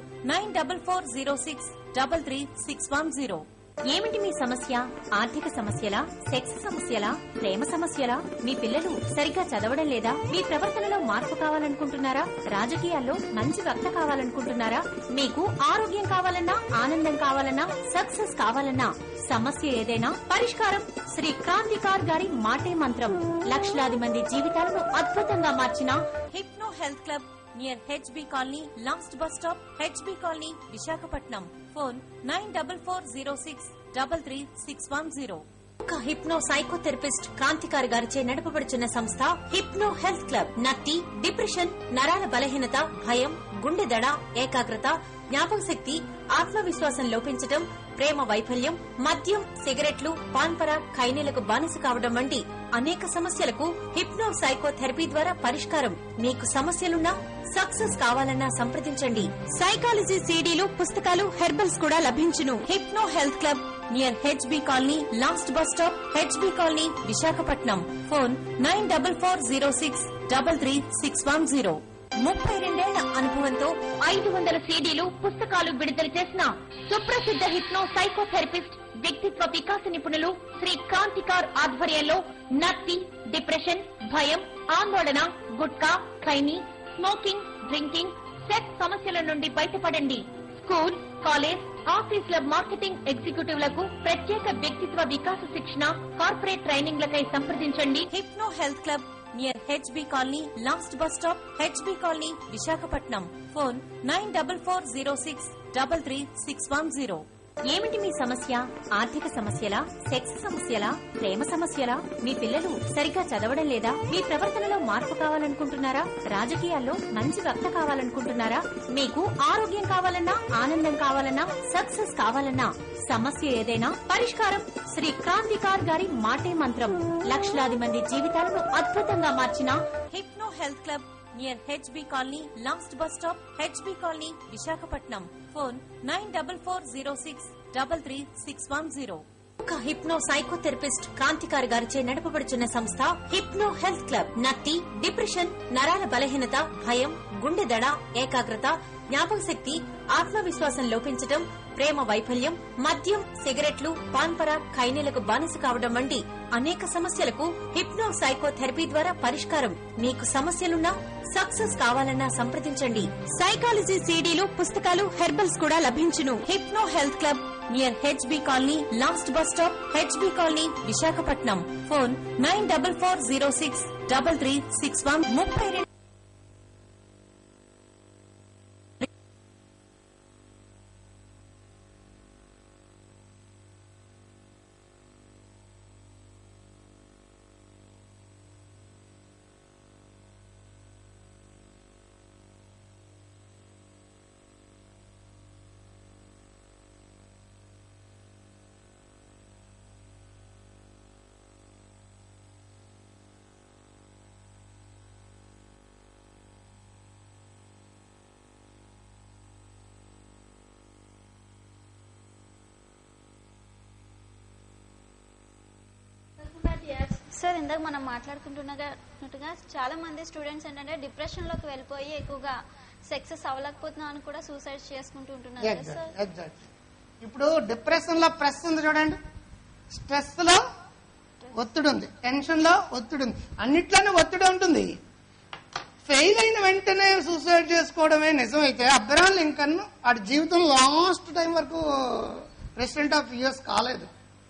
9406333610. ఏమిటి మీ సమస్య? ఆర్థిక సమస్యలా? సెక్స్ సమస్యలా? ప్రేమ సమస్యలా? మీ పిల్లలు సరిగ్గా చదవడం లేదా? మీ ప్రవర్తనలో మార్పు కావాలనుకుంటున్నారా? రాజకీయాల్లో మంచి వక్త కావాలనుకుంటున్నారా? మీకు ఆరోగ్యం కావాలన్నా, ఆనందం కావాలన్నా, సక్సెస్ కావాలన్నా, సమస్య ఏదైనా పరిష్కారం శ్రీ క్రాంతికార్ గారి మాటే మంత్రం. లక్షలాది మంది జీవితాలను అద్భుతంగా మార్చిన hypno health club near HB colony, last bus stop, HB colony, Visakhapatnam. Phone 9406333610. ఒక హిప్నో సైకోథెరపిస్ట్ క్రాంతికారి గారిచే నడపబడుచున్న సంస్థ హిప్నో హెల్త్ క్లబ్. నత్తి, డిప్రెషన్, నరాల బలహీనత, భయం, గుండె దడ, ఏకాగ్రత, జ్ఞాపక శక్తి, ఆత్మవిశ్వాసం లోపించటం, ప్రేమ వైఫల్యం, మద్యం, సిగరెట్లు, పాన్పర, ఖైనీలకు బానిస కావడం వంటి అనేక సమస్యలకు హిప్నో సైకోథెరపీ ద్వారా పరిష్కారం. మీకు సమస్యలున్నా, సక్సెస్ కావాలన్నా సంప్రదించండి. సైకాలజీ సీడీలు, పుస్తకాలు, హెర్బల్స్ కూడా లభించును. Hypno health club near HB colony, last bus stop, HB colony, Visakhapatnam. Phone 9440633610. 32 అనుభవంతో 500 సీడీలు పుస్తకాలు విడుదల చేసిన సుప్రసిద్ధ హిప్నో సైకోథెరపిస్ట్ వ్యక్తిత్వ వికాస నిపుణులు శ్రీ క్రాంతికార్ ఆధ్వర్యంలో నత్తి, డిప్రెషన్, భయం, ఆందోళన, gutka, khaini, smoking, drinking, sex సమస్యల నుండి బయటపడండి. స్కూల్, కాలేజ్, ఆఫీసుల మార్కెటింగ్ ఎగ్జిక్యూటివ్లకు ప్రత్యేక వ్యక్తిత్వ వికాస శిక్షణ, కార్పొరేట్ ట్రైనింగ్లకై సంప్రదించండి. Hypno health club near HB colony, last bus stop, HB colony, Visakhapatnam. Phone 9406333610. ఏమిటి మీ సమస్య? ఆర్థిక సమస్యలా? సెక్స్ సమస్యలా? ప్రేమ సమస్యలా? మీ పిల్లలు సరిగా చదవడం లేదా? మీ ప్రవర్తనలో మార్పు కావాలనుకుంటున్నారా? రాజకీయాల్లో మంచి వక్త కావాలనుకుంటున్నారా? మీకు ఆరోగ్యం కావాలన్నా, ఆనందం కావాలన్నా, సక్సెస్ కావాలన్నా, సమస్య ఏదైనా పరిష్కారం శ్రీ క్రాంతికార్ గారి మాటే మంత్రం. లక్షలాది మంది జీవితాలను అద్భుతంగా మార్చిన hypno health club near HB colony, last bus stop, HB colony, Visakhapatnam. Phone 9406333610. ఒక హిప్నో సైకోథెరపిస్ట్ క్రాంతికారి గారిచే నడపబడుచున్న సంస్థ హిప్నో హెల్త్ క్లబ్. నత్తి, డిప్రెషన్, నరాల బలహీనత, భయం, గుండె దడ, ఏకాగ్రత, జ్ఞాపక శక్తి, ఆత్మవిశ్వాసం లోపించటం, ప్రేమ వైఫల్యం, మద్యం, సిగరెట్లు, పాన్పర, ఖైనీలకు బానిస కావడం వంటి అనేక సమస్యలకు హిప్నో సైకోథెరపీ ద్వారా పరిష్కారం. మీకు సమస్యలున్నా, సక్సెస్ కావాలన్నా సంప్రదించండి. సైకాలజీ సీడీలు, పుస్తకాలు, హెర్బల్స్ కూడా లభించును. Hypno health club near HB colony, last bus stop, HB colony, Visakhapatnam. Phone 9446333610. Sir, ఇందాక మనం మాట్లాడుకుంటున్నట్టుగా చాలా మంది స్టూడెంట్స్ ఏంటంటే డిప్రెషన్ లోకి వెళ్ళిపోయి ఎక్కువగా సక్సెస్ అవ్వలేకపోతున్నా అని కూడా సూసైడ్ చేసుకుంటూ ఉంటున్నారు కదా సార్. ఎగ్జాక్ట్. ఇప్పుడు డిప్రెషన్ లో ప్రెస్ ఉంది చూడండి, స్ట్రెస్ లో ఒత్తిడి ఉంది, టెన్షన్ లో ఒత్తిడి ఉంది, అన్నిట్లోనే ఒత్తిడి ఉంటుంది. ఫెయిల్ అయిన వెంటనే సూసైడ్ చేసుకోవడమే నిజమైతే అబ్రహాం లింకన్ వాడి జీవితం లాస్ట్ టైం వరకు ప్రెసిడెంట్ ఆఫ్ యుఎస్ కాలేదు.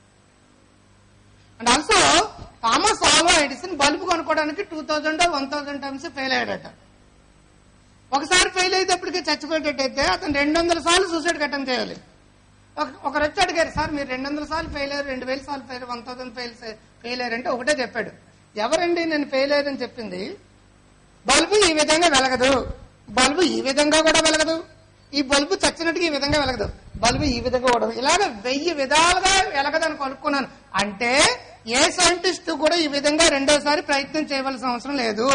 And also Thomas Alva Edison bulb కొనుక్కోవడానికి 2000 or 1000 times ఫెయిల్ అయ్యాడట. ఒకసారి ఫెయిల్ అయ్యేటప్పటికి చచ్చిపోయేటట్టయితే అతను 200 సార్లు సూసైడ్ అటెంప్ట్ చేయాలి. ఒకరు వచ్చి అడిగారు, సార్ మీరు 200 సార్లు ఫెయిల్ అయ్యారు, 2000 సార్లు ఫెయిల్, 1000 ఫెయిల్ అయ్యారంటే ఒకటే చెప్పాడు, ఎవరండి నేను ఫెయిల్ అయ్యారని చెప్పింది? బల్బు ఈ విధంగా వెలగదు, బల్బు ఈ విధంగా కూడా వెలగదు, ఈ బల్బు చచ్చినట్టుగా ఈ విధంగా వెలగదు, బల్బు ఈ విధంగా కూడా, ఇలాగ 1000 విధాలుగా వెలగదని కనుక్కున్నాను. అంటే ఏ సైంటిస్ట్ కూడా ఈ విధంగా రెండోసారి ప్రయత్నం చేయవలసిన అవసరం లేదు.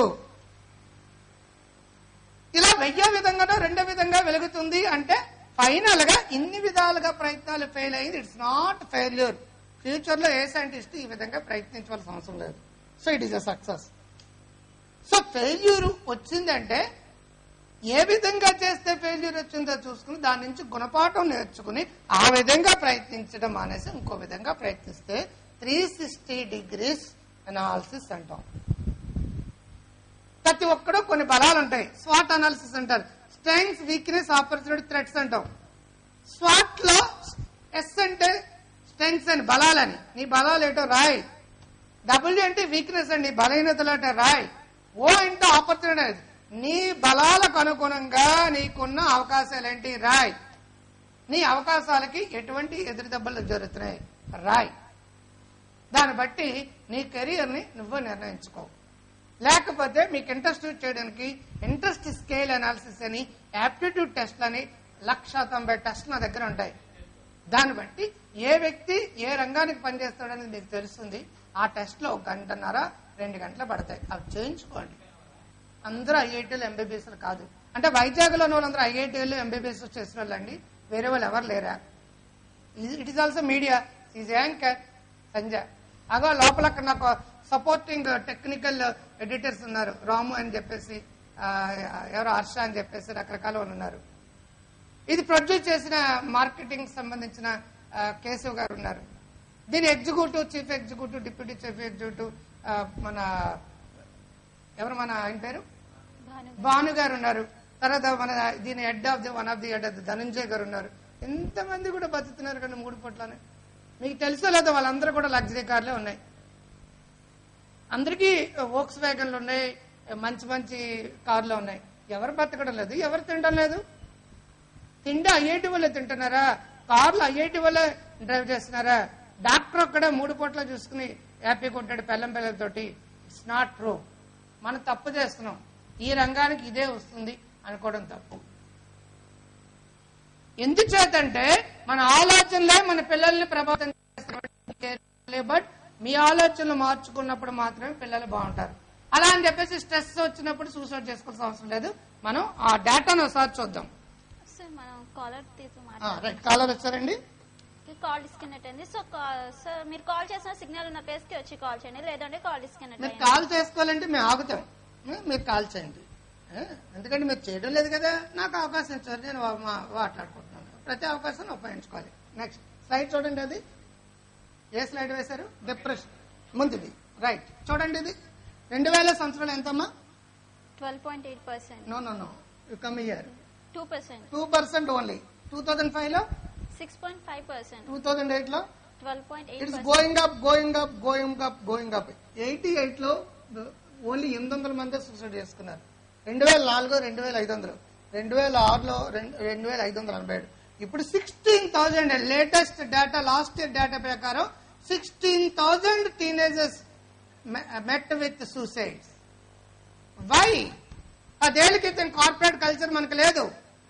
ఇలా 1000 విధంగానో రెండో విధంగా వెలుగుతుంది అంటే ఫైనల్ గా ఇన్ని విధాలుగా ప్రయత్నాలు ఫెయిల్ అయింది, ఇట్స్ నాట్ ఫెయిల్యూర్. ఫ్యూచర్ లో ఏ సైంటిస్ట్ ఈ విధంగా ప్రయత్నించవలసిన అవసరం లేదు. So it is a success. So failure వచ్చిందంటే ఏ విధంగా చేస్తే ఫెయిల్యూర్ వచ్చిందో చూసుకుని దాని నుంచి గుణపాఠం నేర్చుకుని ఆ విధంగా ప్రయత్నించడం అనేసి ఇంకో విధంగా ప్రయత్నిస్తే 360 degrees అనాలిసిస్ అంటాం. ప్రతి ఒక్కడూ కొన్ని బలాలు ఉంటాయి, స్వాట్ అనాలిసిస్ అంటారు. స్ట్రెంగ్స్, వీక్నెస్, ఆపర్చునిటీ, థ్రెట్స్ అంటాం. స్వాట్ లో ఎస్ అంటే స్ట్రెంగ్స్ అని, బలాలని, నీ బలాలు ఏంటో రాయ్. డబ్ల్యూ అంటే వీక్నెస్ అండి, బలహీనతలు అంటే రాయ్. ఓ అంటే ఆపర్చునిటీ, నీ బలాలకు అనుగుణంగా నీకున్న అవకాశాలు ఏంటి రాయ్. నీ అవకాశాలకి ఎటువంటి ఎదురు దెబ్బలు జరుగుతున్నాయి రాయ్. దాన్ని బట్టి నీ కెరియర్ ని నువ్వు నిర్ణయించుకో. లేకపోతే మీకు ఇంట్రెస్ట్ చేయడానికి ఇంట్రెస్ట్ స్కేల్ అనాలిసిస్ అని, యాప్టిట్యూడ్ టెస్ట్లు అని 190 టెస్ట్లు నా దగ్గర ఉంటాయి. దాన్ని బట్టి ఏ వ్యక్తి ఏ రంగానికి పనిచేస్తాడని మీకు తెలుస్తుంది. ఆ టెస్ట్ లో 1 గంటన్నర 2 గంటలు పడతాయి. అవి చేయించుకోండి. అందరూ ఐఐటీలు ఎంబీబీఎస్లు కాదు. అంటే వైజాగ్ లో వాళ్ళందరూ ఐఐటీలు ఎంబీబీఎస్ చేసిన వాళ్ళండి, వేరే వాళ్ళు ఎవరు లేరా? It is also media, is anchor Sanjay. అగో లోపల నాకు సపోర్టింగ్ టెక్నికల్ ఎడిటర్స్ ఉన్నారు, రాము అని చెప్పేసి, ఎవరో హర్ష అని చెప్పేసి రకరకాల వాళ్ళు ఉన్నారు. ఇది ప్రొడ్యూస్ చేసిన మార్కెటింగ్ సంబంధించిన కేశవ్ గారు ఉన్నారు. దీని executive, chief executive, deputy chief executive మన ఆయన పేరు భాను గారు ఉన్నారు. తర్వాత మన దీని one of the head Dhananjay గారు ఉన్నారు. ఎంతమంది కూడా బతుకుతున్నారు కానీ 3 పూట్లనే. మీకు తెలుసో లేదో వాళ్ళందరూ కూడా లగ్జరీ కార్లే ఉన్నాయి. అందరికీ వోక్స్ వ్యాగన్లు ఉన్నాయి, మంచి మంచి కార్లు ఉన్నాయి. ఎవరు బతకడం లేదు, ఎవరు తినడం లేదు. తిండి ఐఐటి వల్లే తింటున్నారా? కార్లు ఐఐటి వల్లే డ్రైవ్ చేస్తున్నారా? డాక్టర్ ఒక్కడ 3 పూట్ల చూసుకుని హ్యాపీగా ఉంటాడు పిల్లలతోటి. It's not true. మనం తప్పు చేస్తున్నాం. ఈ రంగానికి ఇదే వస్తుంది అనుకోవడం తప్పు. ఎందుచేతంటే మన ఆలోచనలే మన పిల్లల్ని ప్రభావితం చేస్తున్నాయి. బట్ మీ ఆలోచనలు మార్చుకున్నప్పుడు మాత్రమే పిల్లలు బాగుంటారు. అలా అని చెప్పేసి స్ట్రెస్ వచ్చినప్పుడు సూసైడ్ చేసుకోవాల్సిన అవసరం లేదు. మనం ఆ డేటాను ఒకసారి చూద్దాం. కాలర్ వచ్చారండి. కాల్ డిస్కనెక్ట్ అయింది. సో సార్ మీరు కాల్ చేసిన సిగ్నల్ ఉన్న ప్లేస్ కి వచ్చి కాల్ చేయండి, లేదంటే కాల్ డిస్కనెక్ట్. మీరు కాల్ చేసుకోవాలంటే మేము ఆగుతాం, మీరు కాల్ చేయండి. ఎందుకంటే మీరు చేయడం లేదు కదా, నాకు అవకాశం ఇచ్చారు, నేను మాట్లాడుకుంటున్నాను. ప్రతి అవకాశాన్ని ఉపయోగించుకోవాలి. నెక్స్ట్ స్లైడ్ చూడండి. అది ఏ స్లైడ్ వేశారు? డిప్రెషన్ ముందుది. రైట్, చూడండి. ఇది 2000 సంవత్సరాలు ఎంతమ్మా? 12.8%. No you come here. 2% only. 2005 లో 6.5%. 2008 లో 12.8%. It's going up. 88 లో ఓన్లీ 800 మంది సూసైడ్ చేసుకున్నారు. 2004 2500, 2006లో 2587. ఇప్పుడు 16,000. Latest data, last year data ప్రకారం 16,000 teenagers met with suicides. Why? 10 ఏళ్ల క్రితం కార్పొరేట్ కల్చర్ మనకు లేదు,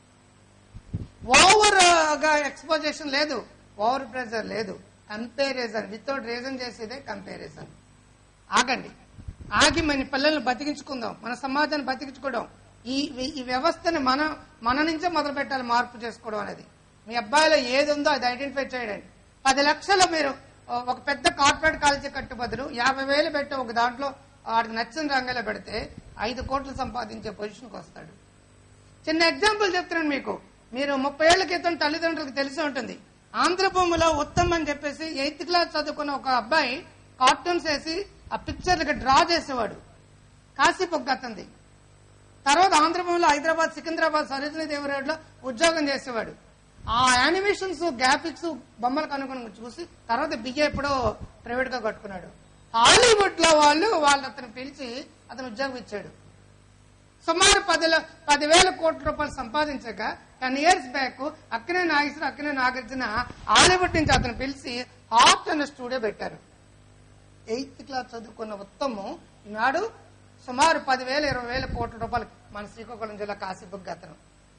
ఓవర్ గా ఎక్స్పోజిషన్ లేదు, ఓవర్ ప్రెజర్ లేదు, కంపారిజన్ వితౌట్ రీజన్ చేసేదే కంపారిజన్. ఆగండి, ఆగి మన పిల్లల్ని బతికించుకుందాం, మన సమాజాన్ని బతికించుకోవడం. ఈ వ్యవస్థని మన నుంచే మొదలు పెట్టాలి మార్పు చేసుకోవడం అనేది. మీ అబ్బాయిలో ఏది ఉందో అది ఐడెంటిఫై చేయడండి. 10 లక్షలు మీరు ఒక పెద్ద కార్పొరేట్ కాలేజీ కట్టు బదులు 50,000 పెట్టి ఒక దాంట్లో వాడికి నచ్చిన రంగంలో పెడితే 5 కోట్లు సంపాదించే పొజిషన్కి వస్తాడు. చిన్న ఎగ్జాంపుల్ చెప్తున్నాను మీకు. మీరు 30 ఏళ్ల క్రితం తల్లిదండ్రులకు తెలిసి ఉంటుంది. ఆంధ్రభూమిలో ఉత్తమ్ అని చెప్పేసి 8th క్లాస్ చదువుకున్న ఒక అబ్బాయి కార్టూన్స్ వేసి ఆ పిక్చర్లకి డ్రా చేసేవాడు. కాశీపొగ్గ అతనిది. తర్వాత ఆంధ్రభూమిలో హైదరాబాద్, సికింద్రాబాద్, సరోజినీ దేవి రోడ్లో ఉద్యోగం చేసేవాడు. ఆ యానిమేషన్స్, గ్రాఫిక్స్, బొమ్మలు కనుగొని చూసి తర్వాత బిఏ ఎప్పుడో ప్రైవేట్ గా కట్టుకున్నాడు. హాలీవుడ్ లో వాళ్ళు అతను పిలిచి అతను ఉద్యోగం ఇచ్చాడు. సుమారు 10,000 కోట్ల రూపాయలు సంపాదించాక 10 years back Akkineni Nagarjuna Hollywood నుంచి అతను పిలిచి హార్ట్ అనే స్టూడియో పెట్టారు. 8th క్లాస్ చదువుకున్న ఉత్తము ఈనాడు సుమారు 10,000-20,000 కోట్ల రూపాయలు మన శ్రీకాకుళం జిల్లా కాశీబుగ్గ అతను.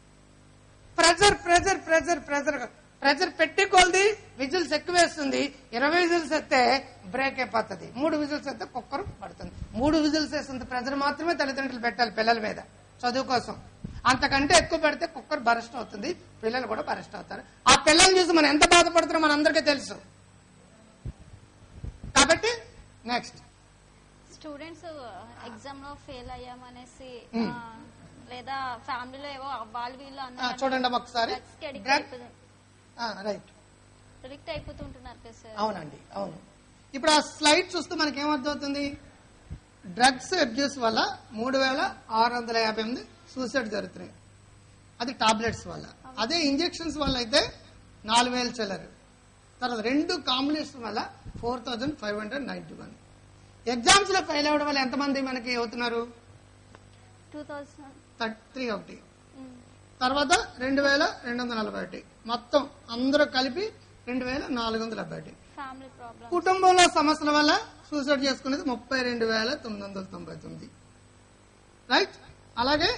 ప్రెజర్ పెట్టి కొలది విజిల్స్ ఎక్కువ వేస్తుంది. 20 విజిల్స్ వస్తే బ్రేక్ అయిపోతుంది. 3 విజిల్స్ వస్తే కుక్కర్ పడుతుంది. 3 విజిల్స్ వేస్తుంది ప్రెజర్ మాత్రమే తల్లిదండ్రులు పెట్టాలి పిల్లల మీద చదువు కోసం. అంతకంటే ఎక్కువ పెడితే కుక్కర్ బరస్ట్ అవుతుంది, పిల్లలు కూడా బరస్ట్ అవుతారు. ఆ పిల్లల్ని చూసి మనం ఎంత బాధపడుతున్నారో మనందరికీ తెలుసు. కాబట్టి నెక్స్ట్ స్టూడెంట్స్ ఎగ్జామ్ లో ఫెయిల్ అయ్యామనేసి లేదా ఫ్యామిలీలో ఏవో వాళ్ళు వీళ్ళు చూడండి ఒకసారి రిక్ట్ అయిపోతుంటున్నారు కదా సార్. అవునండి, అవును. ఇప్పుడు ఆ స్లైడ్ చూస్తే మనకి ఏమర్థమవుతుంది? డ్రగ్స్ అబ్యూస్ వల్ల 3,658 సూసైడ్ జరుగుతున్నాయి. అది టాబ్లెట్స్ వల్ల. అదే ఇంజెక్షన్స్ వల్ల అయితే 4,000 చిల్లరు. తర్వాత 2 కాంబినేషన్ వల్ల 4,591. ఎగ్జామ్స్ లో ఫెయిల్ అవ్వడం వల్ల ఎంతమంది మనకి అవుతున్నారు? 2,031. తర్వాత 2,241. మొత్తం అందరూ కలిపి 2,471. కుటుంబంలో సమస్యల వల్ల సూసైడ్ చేసుకునేది 32,999. రైట్. అలాగే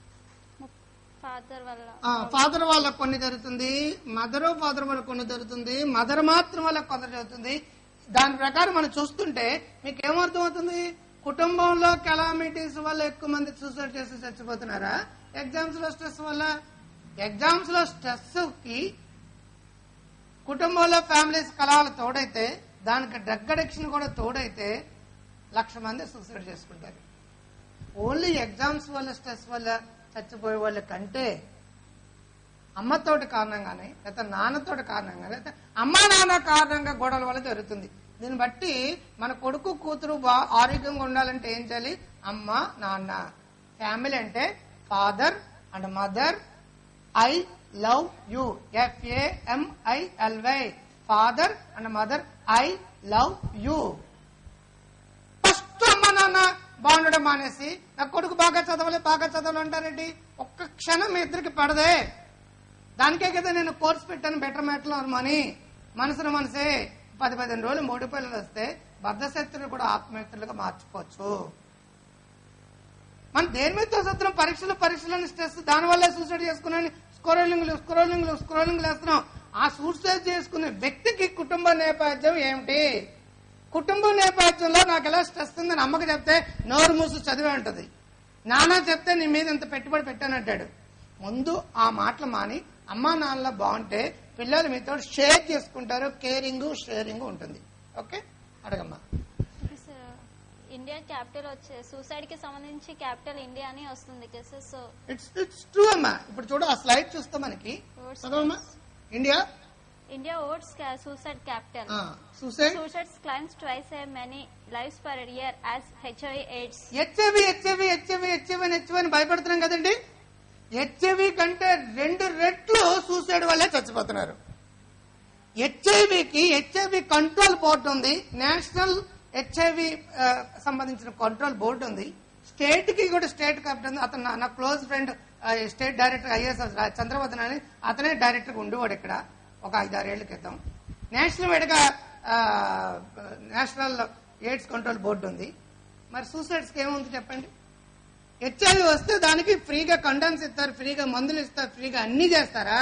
ఫాదర్ వల్ల కొన్ని జరుగుతుంది, ఫాదర్ వల్ల కొన్ని జరుగుతుంది, మదర్ మాత్రం వల్ల కొందరు జరుగుతుంది. దాని ప్రకారం మనం చూస్తుంటే మీకు ఏమర్థం అవుతుంది? కుటుంబంలో కెలామిటీస్ వల్ల ఎక్కువ మంది సూసైడ్ చేసి చచ్చిపోతున్నారా? ఎగ్జామ్స్ లో స్ట్రెస్ వల్ల? ఎగ్జామ్స్ లో స్ట్రెస్ కి కుటుంబంలో ఫ్యామిలీస్ కలహాలు తోడైతే, దానికి డ్రగ్ అడిక్షన్ కూడా తోడైతే 1,00,000 మంది సూసైడ్ చేసుకుంటారు. ఓన్లీ ఎగ్జామ్స్ వల్ల స్ట్రెస్ వల్ల చచ్చిపోయే వాళ్ళ కంటే అమ్మతోటి కారణంగానే లేకపోతే నాన్నతోటి కారణంగా లేకపోతే అమ్మ నాన్న కారణంగా గొడవల వల్ల జరుగుతుంది. దీన్ని బట్టి మన కొడుకు కూతురు ఆరోగ్యంగా ఉండాలంటే ఏం చేయాలి? అమ్మ నాన్న. ఫ్యామిలీ అంటే father and mother. I love you, FAMILY, father and mother. I love you. First అమ్మ నాన్న బాగుండడం మానేసి నా కొడుకు బాగా చదవాలి అంటారేంటి? ఒక్క క్షణం మీ ఇద్దరికి పడదే. దానికే కదా నేను కోర్స్ పెట్టాను, బెటర్ మ్యాటర్ అని. మనసును మనసే 10-15 రోజులు 3 పిల్లలు వస్తే బద్ధశత్రులు కూడా ఆత్మహత్యలుగా మార్చుకోవచ్చు. మనం దేని మీద చదువుతున్నాం? పరీక్షలని స్ట్రెస్, దానివల్ల సూసైడ్ చేసుకున్నాను, స్క్రోలింగ్ వేస్తున్నాం. ఆ సూసైడ్ చేసుకునే వ్యక్తికి కుటుంబ నేపథ్యం ఏమిటి? కుటుంబ నేపథ్యంలో నాకు ఎలా స్ట్రెస్ ఉందని అమ్మకి చెప్తే నోరు మూసు చదివే ఉంటుంది. నాన్న చెప్తే నీ మీద ఇంత పెట్టుబడి పెట్టానంటాడు. ముందు ఆ మాటలు మాని అమ్మా నాన్న బాగుంటే పిల్లలు మీతో షేర్ చేసుకుంటారు. షేరింగ్ ఉంటుంది. ఓకే, అడగమ్మా. ఇండియా క్యాపిటల్ వచ్చే సూసైడ్ కి సంబంధించి క్యాపిటల్ ఇండియా అని వస్తుంది. సో ఇట్స్ ట్రూ అమ్మా. ఇప్పుడు చూడు, ఆ స్లైడ్ చూస్తే మనకి India oats suicide capital. Suicides claims twice as many lives per year as HIV/AIDS. HIV అని భయపడుతున్నాం కదండి. HIV కంటే 2 రెట్లు సూసైడ్ వల్లే చచ్చిపోతున్నారు. HIV కంట్రోల్ బోర్డు ఉంది. నేషనల్ HIV సంబంధించిన కంట్రోల్ బోర్డు ఉంది. స్టేట్ కి కూడా స్టేట్ క్యాపిటల్ ఉంది. అతను నా close friend, state director IAS Chandravardhan అని, అతనే డైరెక్టర్ ఉండేవాడు ఇక్కడ ఒక 5-6 ఏళ్ల క్రితం. నేషనల్ ఎయిడ్స్ కంట్రోల్ బోర్డు ఉంది. మరి సూసైడ్స్ కి ఏముంది చెప్పండి? HIV వస్తే దానికి ఫ్రీగా కండమ్స్ ఇస్తారు, ఫ్రీగా మందులు ఇస్తారు, ఫ్రీగా అన్ని చేస్తారా?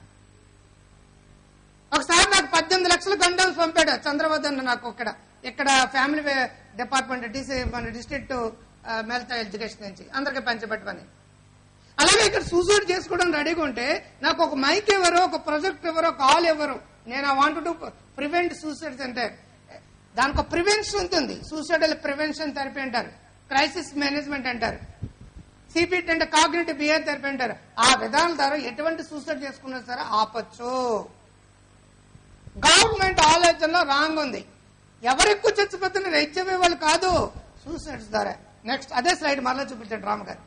ఒకసారి నాకు 18 లక్షల కండమ్స్ పంపాడు చంద్రవర్ధన్ నాకు ఇక్కడ ఫ్యామిలీ డిపార్ట్మెంట్ డిస్ట్రిక్ట్ మెల్తా ఎడ్యుకేషన్ నుంచి అందరికి పంచబెట్టమని. అలాగే ఇక్కడ సూసైడ్ చేసుకోవడం రెడీగా ఉంటే నాకు ఒక మైక్ ఎవరు, ఒక ప్రాజెక్ట్ ఎవరు, కాల్ ఎవరు. నేను I want to prevent suicides అంటే దానికి ఒక ప్రివెన్షన్ ఉంటుంది. సూసైడల్ ప్రివెన్షన్ థెరపీ అంటారు, క్రైసిస్ మేనేజ్మెంట్ అంటారు, CPT అంటే కాగ్నిటివ్ బిహేవియర్ థెరపీ అంటారు. ఆ విధానాల ద్వారా ఎటువంటి సూసైడ్ చేసుకున్నా సరే ఆపచ్చు. గవర్నమెంట్ ఆలోచనలో రాంగ్ ఉంది. ఎవరు ఎక్కువ చచ్చిపోతున్నారు? HIV వాళ్ళు కాదు, సూసైడ్స్ ద్వారా. నెక్స్ట్ అదే స్లైడ్ మరలా చూపించండి రామ్ గారు.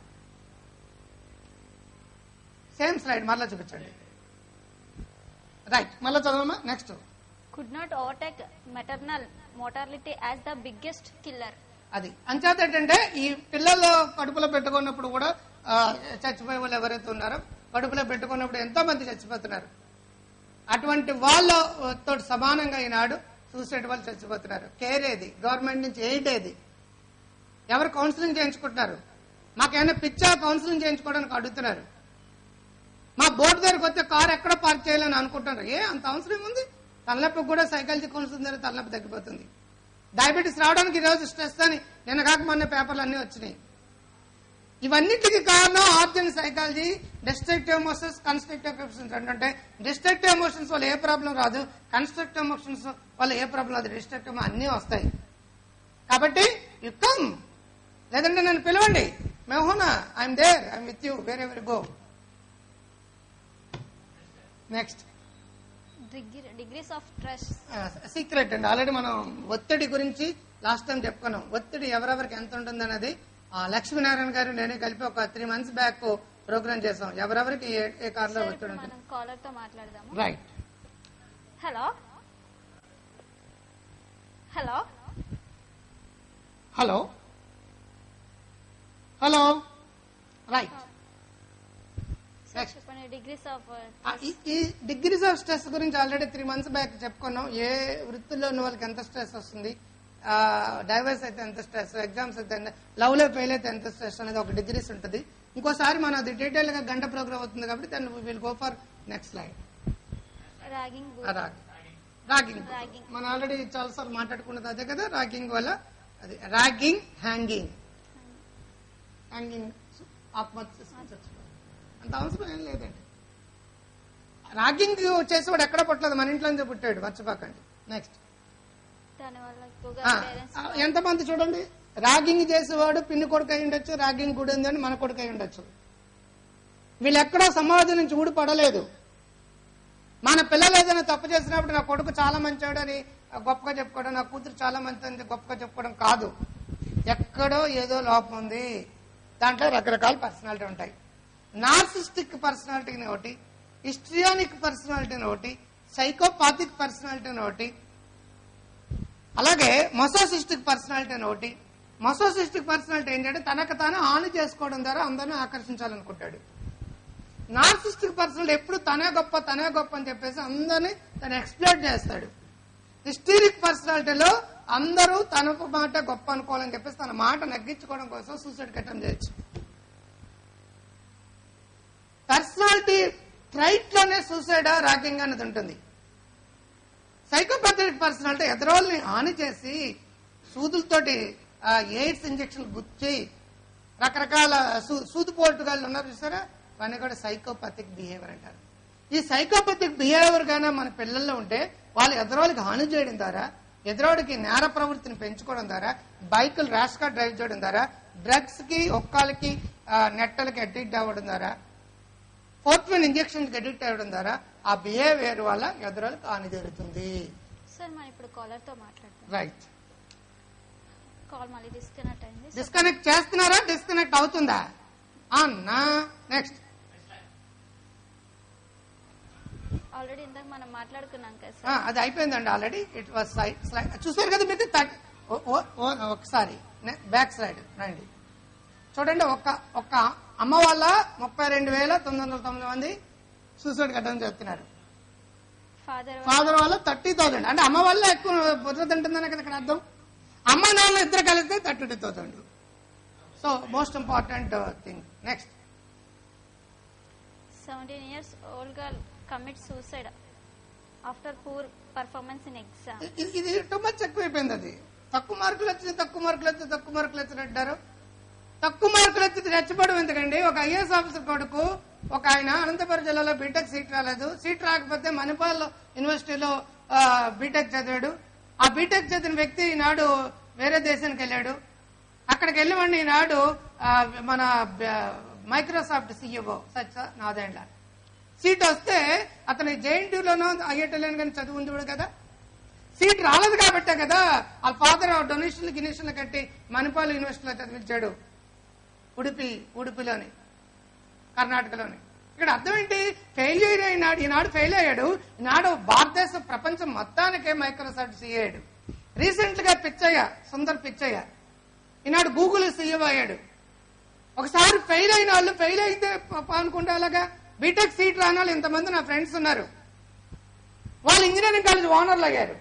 సేమ్ స్లైడ్ మరలా చూపించండి. రైట్, మళ్ళా చదవమ్మా. Next, could not overtake maternal mortality as the biggest killer. అది అంచేత ఏంటంటే ఈ పిల్లలు కడుపులో పెట్టుకున్నప్పుడు కూడా చచ్చిపోయే వాళ్ళు ఎవరైతే ఉన్నారో, కడుపులో పెట్టుకున్నప్పుడు ఎంతో మంది చచ్చిపోతున్నారు. అటువంటి వాళ్ళతో సమానంగా ఈనాడు సూసైడ్ వాళ్ళు చచ్చిపోతున్నారు. కేర్ ఏది? గవర్నమెంట్ నుంచి ఎయిడ్ ఏది? ఎవరు కౌన్సిలింగ్ చేయించుకుంటున్నారు? మాకేమైనా పిచ్చా కౌన్సిలింగ్ చేయించుకోవడానికి అడుగుతున్నారు. మా బోర్డు దగ్గరకు వస్తే కారు ఎక్కడ పార్క్ చేయాలని అనుకుంటున్నారు. అంత అవసరం ఉంది? తలనొప్పికి కూడా సైకాలజీ కౌన్సిలింగ్ ద్వారా తలనొప్పి తగ్గిపోతుంది. డయాబెటీస్ రావడానికి ఈరోజు స్ట్రెస్ అని నిన్న కాక మొన్న పేపర్లు అన్ని వచ్చినాయి. ఇవన్నిటికీ కారణం art and psychology. Destructive emotions, constructive emotions. అంటే డిస్ట్రక్టివ్ ఎమోషన్స్ వల్ల ఏ ప్రాబ్లం రాదు, కన్స్ట్రక్టివ్ ఎమోషన్స్ వల్ల ఏ ప్రాబ్లం రాదు. డిస్ట్రక్టివ్ అన్ని వస్తాయి. కాబట్టి యు కమ్, లేదంటే నన్ను పిలవండి. మేహోనా, I'm there, I'm with you wherever go. Next, degrees of stress. Secret అండి. ఆల్రెడీ మనం ఒత్తిడి గురించి లాస్ట్ టైం చెప్పుకున్నాం. ఒత్తిడి ఎవరెవరికి ఎంత ఉంటుంది అనేది లక్ష్మీనారాయణ గారు నేనే కలిపి ఒక 3 months బ్యాక్ ప్రోగ్రామ్ చేసాం. ఎవరెవరికి ఏ కారణంలో ఒత్తిడి ఉంటుంది. కాలర్ తో మాట్లాడదాం. Right. Hello hello hello hello. Right, చెప్పండి. డిగ్రీస్ ఆఫ్ ఈ డిగ్రీస్ ఆఫ్ స్ట్రెస్ గురించి ఆల్రెడీ 3 months బ్యాక్ చెప్పుకున్నాం. ఏ వృత్తుల్లో ఉన్న వాళ్ళకి ఎంత స్ట్రెస్ వస్తుంది, డైవర్స్ అయితే ఎంత స్ట్రెస్, ఎగ్జామ్స్ అయితే లవ్ లో ఫెయిల్ అయితే ఎంత స్ట్రెస్ అనేది ఒక డిగ్రీస్ ఉంటుంది. ఇంకోసారి మనం అది డీటెయిల్ గా గంట ప్రోగ్రామ్ అవుతుంది కాబట్టి దాన్ని will go for next slide. Ragging మనం ఆల్రెడీ చాలా సార్లు మాట్లాడుకున్నది అదే కదా. రాగింగ్ వల్ల అది రాగింగ్, హ్యాంగింగ్ ఆత్మహత్య అంత అవసరం ఏం లేదండి. రాగింగ్ చేసేవాడు ఎక్కడ పుట్టలేదు, మన ఇంట్లోనే పుట్టాడు, మర్చిపోకండి. నెక్స్ట్, ఎంతమంది చూడండి ర్యాగింగ్ చేసేవాడు పిన్ని కొడుకు అయి ఉండొచ్చు, ర్యాగింగ్ కూడా ఉందని మన కొడుకు అయి ఉండొచ్చు. వీళ్ళెక్కడో సమాజం నుంచి ఊడిపడలేదు. మన పిల్లలు ఏదైనా తప్పు చేసినప్పుడు నా కొడుకు చాలా మంచివాడు అని గొప్పగా చెప్పుకోవడం, నా కూతురు చాలా మంచి గొప్పగా చెప్పుకోవడం కాదు. ఎక్కడో ఏదో లోపం ఉంది. దాంట్లో రకరకాల పర్సనాలిటీ ఉంటాయి. నార్సిస్టిక్ పర్సనాలిటీని ఒకటి, హిస్ట్రియానిక్ పర్సనాలిటీని ఒకటి, సైకోపాథిక్ పర్సనాలిటీని ఒకటి, అలాగే మసోసిస్టిక్ పర్సనాలిటీని ఒకటి. మసోసిస్టిక్ పర్సనాలిటీ ఏంటంటే తనకు తాను హాని చేసుకోవడం ద్వారా అందరినీ ఆకర్షించాలనుకుంటాడు. నార్సిస్టిక్ పర్సనాలిటీ ఎప్పుడు తనే గొప్ప అని చెప్పేసి అందరినీ తను ఎక్స్ప్లోర్ చేస్తాడు. హిస్టీరిక్ పర్సనాలిటీలో అందరూ తన మాట గొప్ప అనుకోవాలని చెప్పేసి తన మాట నగ్గించుకోవడం కోసం సూసైడ్ అటెంప్ట్ చేయొచ్చు. పర్సనాలిటీ ట్రైట్ లోనే సూసైడ్ ర్యాగింగ్ అనేది ఉంటుంది. సైకోపాథిక్ పర్సనాలిటీ ఎదురోళ్ళని హాని చేసి సూదులతోటి ఎయిడ్స్ ఇంజక్షన్ గుచ్చి రకరకాల సూదుపోటుగాళ్ళు ఉన్నారు చూసారా, వాడిని కూడా సైకోపాథిక్ బిహేవియర్ అంటారు. ఈ సైకోపాథిక్ బిహేవియర్ గానే మన పిల్లల్లో ఉంటే వాళ్ళు ఎదురోళ్ళకి హాని చేయడం ద్వారా, ఎదురోడికి నేర ప్రవృత్తిని పెంచుకోవడం ద్వారా, బైకులు ర్యాష్ గా డ్రైవ్ చేయడం ద్వారా, డ్రగ్స్ కి ఒక్కలకి నెట్టలకి అడిక్ట్ అవ్వడం ద్వారా, ఫోర్ట్వెన్ ఇంజక్షన్ కి అడిక్ట్ అవ్వడం ద్వారా ఆ బిహేవియర్ వల్ల ఎదురోళ్ళకి హాని జరుగుతుంది. సార్ మనం ఇప్పుడు కాలర్ తో మాట్లాడతాం. రైట్. కాల్ మళ్ళీ డిస్కనెక్ట్ అయింది. డిస్కనెక్ట్ చేస్తున్నారా? డిస్కనెక్ట్ అవుతుందా? అన్నా నెక్స్ట్. ఆల్రెడీ ఇందాక మనం మాట్లాడుకున్నాం కదా సార్. అది అయిపోయిందండి ఆల్రెడీ. ఇట్ వాస్ చూసారు కదా మీకు. ఒకసారి బ్యాక్ సైడ్ రండి చూడండి. ఒక్క అమ్మ వాళ్ళ 32,909 మంది సూసైడ్ అటెంప్ట్ చేస్తున్నారు. ఫాదర్ వాళ్ళ 30,000. అంటే అమ్మ వల్ల ఎక్కువ బుర్ర తింటుందని కదా ఇక్కడ అర్థం. అమ్మ నాన్న ఇద్దరు కలిస్తే 32,000. So most important thing. Next. 17 years old girl commits suicide after poor performance in exam. ఇది టూ మచ్ ఎక్కువైపోయింది. అది తక్కువ మార్కులు వచ్చింది తక్కువ మార్కులు వచ్చినట్టారు. తక్కువ మార్కులు వచ్చి రెచ్చపడం ఎందుకండి? ఒక ఐఏఎస్ ఆఫీసర్ కొడుకు ఒక ఆయన అనంతపురం జిల్లాలో బీటెక్ సీట్ రాలేదు. సీట్ రాకపోతే మణిపాల్ యూనివర్సిటీలో బీటెక్ చదివాడు. ఆ బీటెక్ చదివిన వ్యక్తి ఈనాడు వేరే దేశానికి వెళ్ళాడు. అక్కడికి వెళ్ళివండి ఈనాడు మన Microsoft CEO Satya Nadendla seat వస్తే అతని జేఎన్టీయూలోనో ఐఐటీలోనో కానీ చదువు ఉంది కదా. సీట్ రాలేదు కాబట్టే కదా వాళ్ళ ఫాదర్ డొనేషన్లు కట్టి మణిపాల్ యూనివర్సిటీలో చదివించాడు. ఉడిపిలోని కర్ణాటకలోని. ఇక్కడ అర్థం ఏంటి? ఫెయిల్యూర్ అయినాడు. ఈనాడు ఫెయిల్ అయ్యాడు. ఈనాడు భారతదేశ ప్రపంచం మొత్తానికే మైక్రోసాఫ్ట్ సీఈఓ అయ్యాడు. రీసెంట్ గా సుందర్ పిచ్చయ్య ఈనాడు గూగుల్ సీఈఓ అయ్యాడు. ఒకసారి ఫెయిల్ అయిన వాళ్ళు ఫెయిల్ అయితే అనుకుంటే అలాగా. బీటెక్ సీట్ రాని వాళ్ళు ఇంతమంది నా ఫ్రెండ్స్ ఉన్నారు. వాళ్ళు ఇంజనీరింగ్ కాలేజ్ ఓనర్లు అయ్యారు.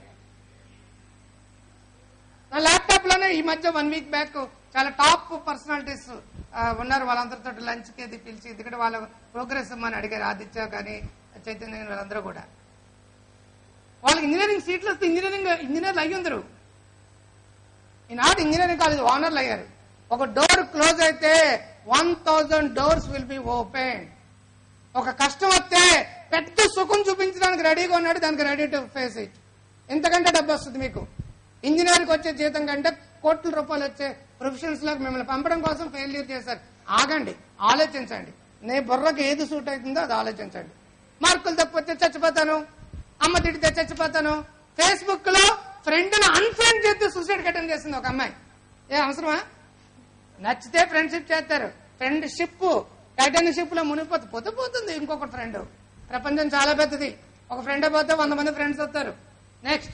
నా ల్యాప్టాప్ లోనే ఈ మధ్య 1 week బ్యాక్ చాలా టాప్ పర్సనాలిటీస్ ఉన్నారు. వాళ్ళందరితో లంచ్ కి అది పిలిచి ఎందుకంటే వాళ్ళ ప్రోగ్రెస్ ఇమ్మని అడిగారు. ఆదిత్య కానీ చైతన్య వాళ్ళందరూ కూడా. వాళ్ళకి ఇంజనీరింగ్ సీట్లు వస్తే ఇంజనీర్లు అయ్యుందరు. ఈనాడు ఇంజనీరింగ్ కాలేజ్ ఓనర్లు అయ్యారు. ఒక డోర్ క్లోజ్ అయితే 1000 doors విల్ బి ఓపెన్. ఒక కష్టం వస్తే పెద్ద సుఖం చూపించడానికి రెడీగా ఉన్నాడు. దానికి రెడీ టు ఫేస్ ఇట్. ఎంతకంటే డబ్బు వస్తుంది మీకు? ఇంజనీర్కి వచ్చే జీతం కంటే కోట్ల రూపాయలు వచ్చే ప్రొఫెషనల్స్ లోకి మిమ్మల్ని పంపడం కోసం ఫెయిల్యూర్ చేశారు. ఆగండి, ఆలోచించండి. నీ బుర్రకి ఏది సూట్ అవుతుందో అది ఆలోచించండి. మార్కులు తప్పొచ్చే చచ్చిపోతాను, అమ్మ తిడితే చచ్చిపోతాను. ఫేస్బుక్ లో ఫ్రెండ్ ను అన్ఫ్రెండ్ చేస్తే సూసైడ్ అటెంప్ట్ చేసింది ఒక అమ్మాయి. ఏ అవసరమా? నచ్చితే ఫ్రెండ్షిప్ చేస్తారు. ఫ్రెండ్షిప్ టైటానిక్ లో మునిగిపోతే పోతుంది ఇంకొక ఫ్రెండ్. ప్రపంచం చాలా పెద్దది. ఒక ఫ్రెండ్ పోతే 100 మంది ఫ్రెండ్స్ వస్తారు. Next.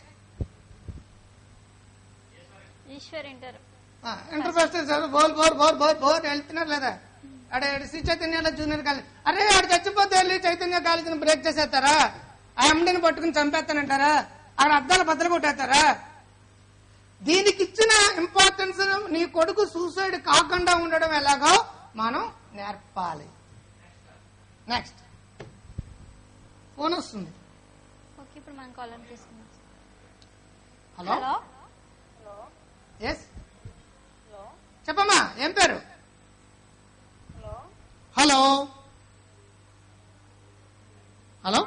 Eshwar inter first bore వెళ్తున్నారు లేదా? అడే శ్రీ చైతన్యలో జూనియర్ కాలేజ్. అరే ఆడు చచ్చిపోతే వెళ్ళి చైతన్య కాలేజీని బ్రేక్ చేసేస్తారా? ఆ ఎండిని పట్టుకుని చంపేస్తానంటారా? ఆడ అద్దాలు బద్దలు కొట్టేస్తారా? దీనికి ఇచ్చిన ఇంపార్టెన్స్ నీ కొడుకు సూసైడ్ కాకుండా ఉండడం ఎలాగో మనం నేర్పాలి. నెక్స్ట్. ఫోన్ వస్తుంది. ఓకే, ఇప్పుడు మనం కాలర్ తీసుకుందాం. హలో. ఎస్ చెప్పమ్మా, ఏం పేరు? హలో హలో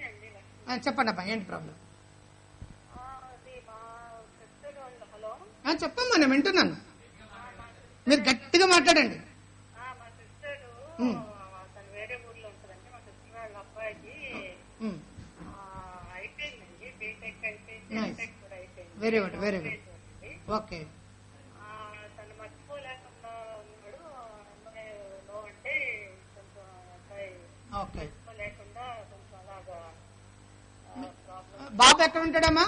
చెప్పండి అమ్మా, ఏంటి ప్రాబ్లం? చెప్పమ్మా, నేను వింటున్నాను. మీరు గట్టిగా మాట్లాడండి. మా సిస్టర్ తను వేరే ఊర్లో ఉంటుందండి. మా సిస్టర్ వాళ్ళ అబ్బాయికి అయిపోయిందండి, బీటెక్ అయిపోయింది, ఎంటెక్ కూడా అయిపోయింది. Very good, very good. Okay. తను మర్చిపోలేకుండా ఉన్నాడు. అమ్మాయి నో అంటే కొంచెం అబ్బాయి మర్చిపోలేకుండా కొంచెం అలాగా ప్రాబ్లం. బాబు ఎక్కడ ఉంటాడమ్మా?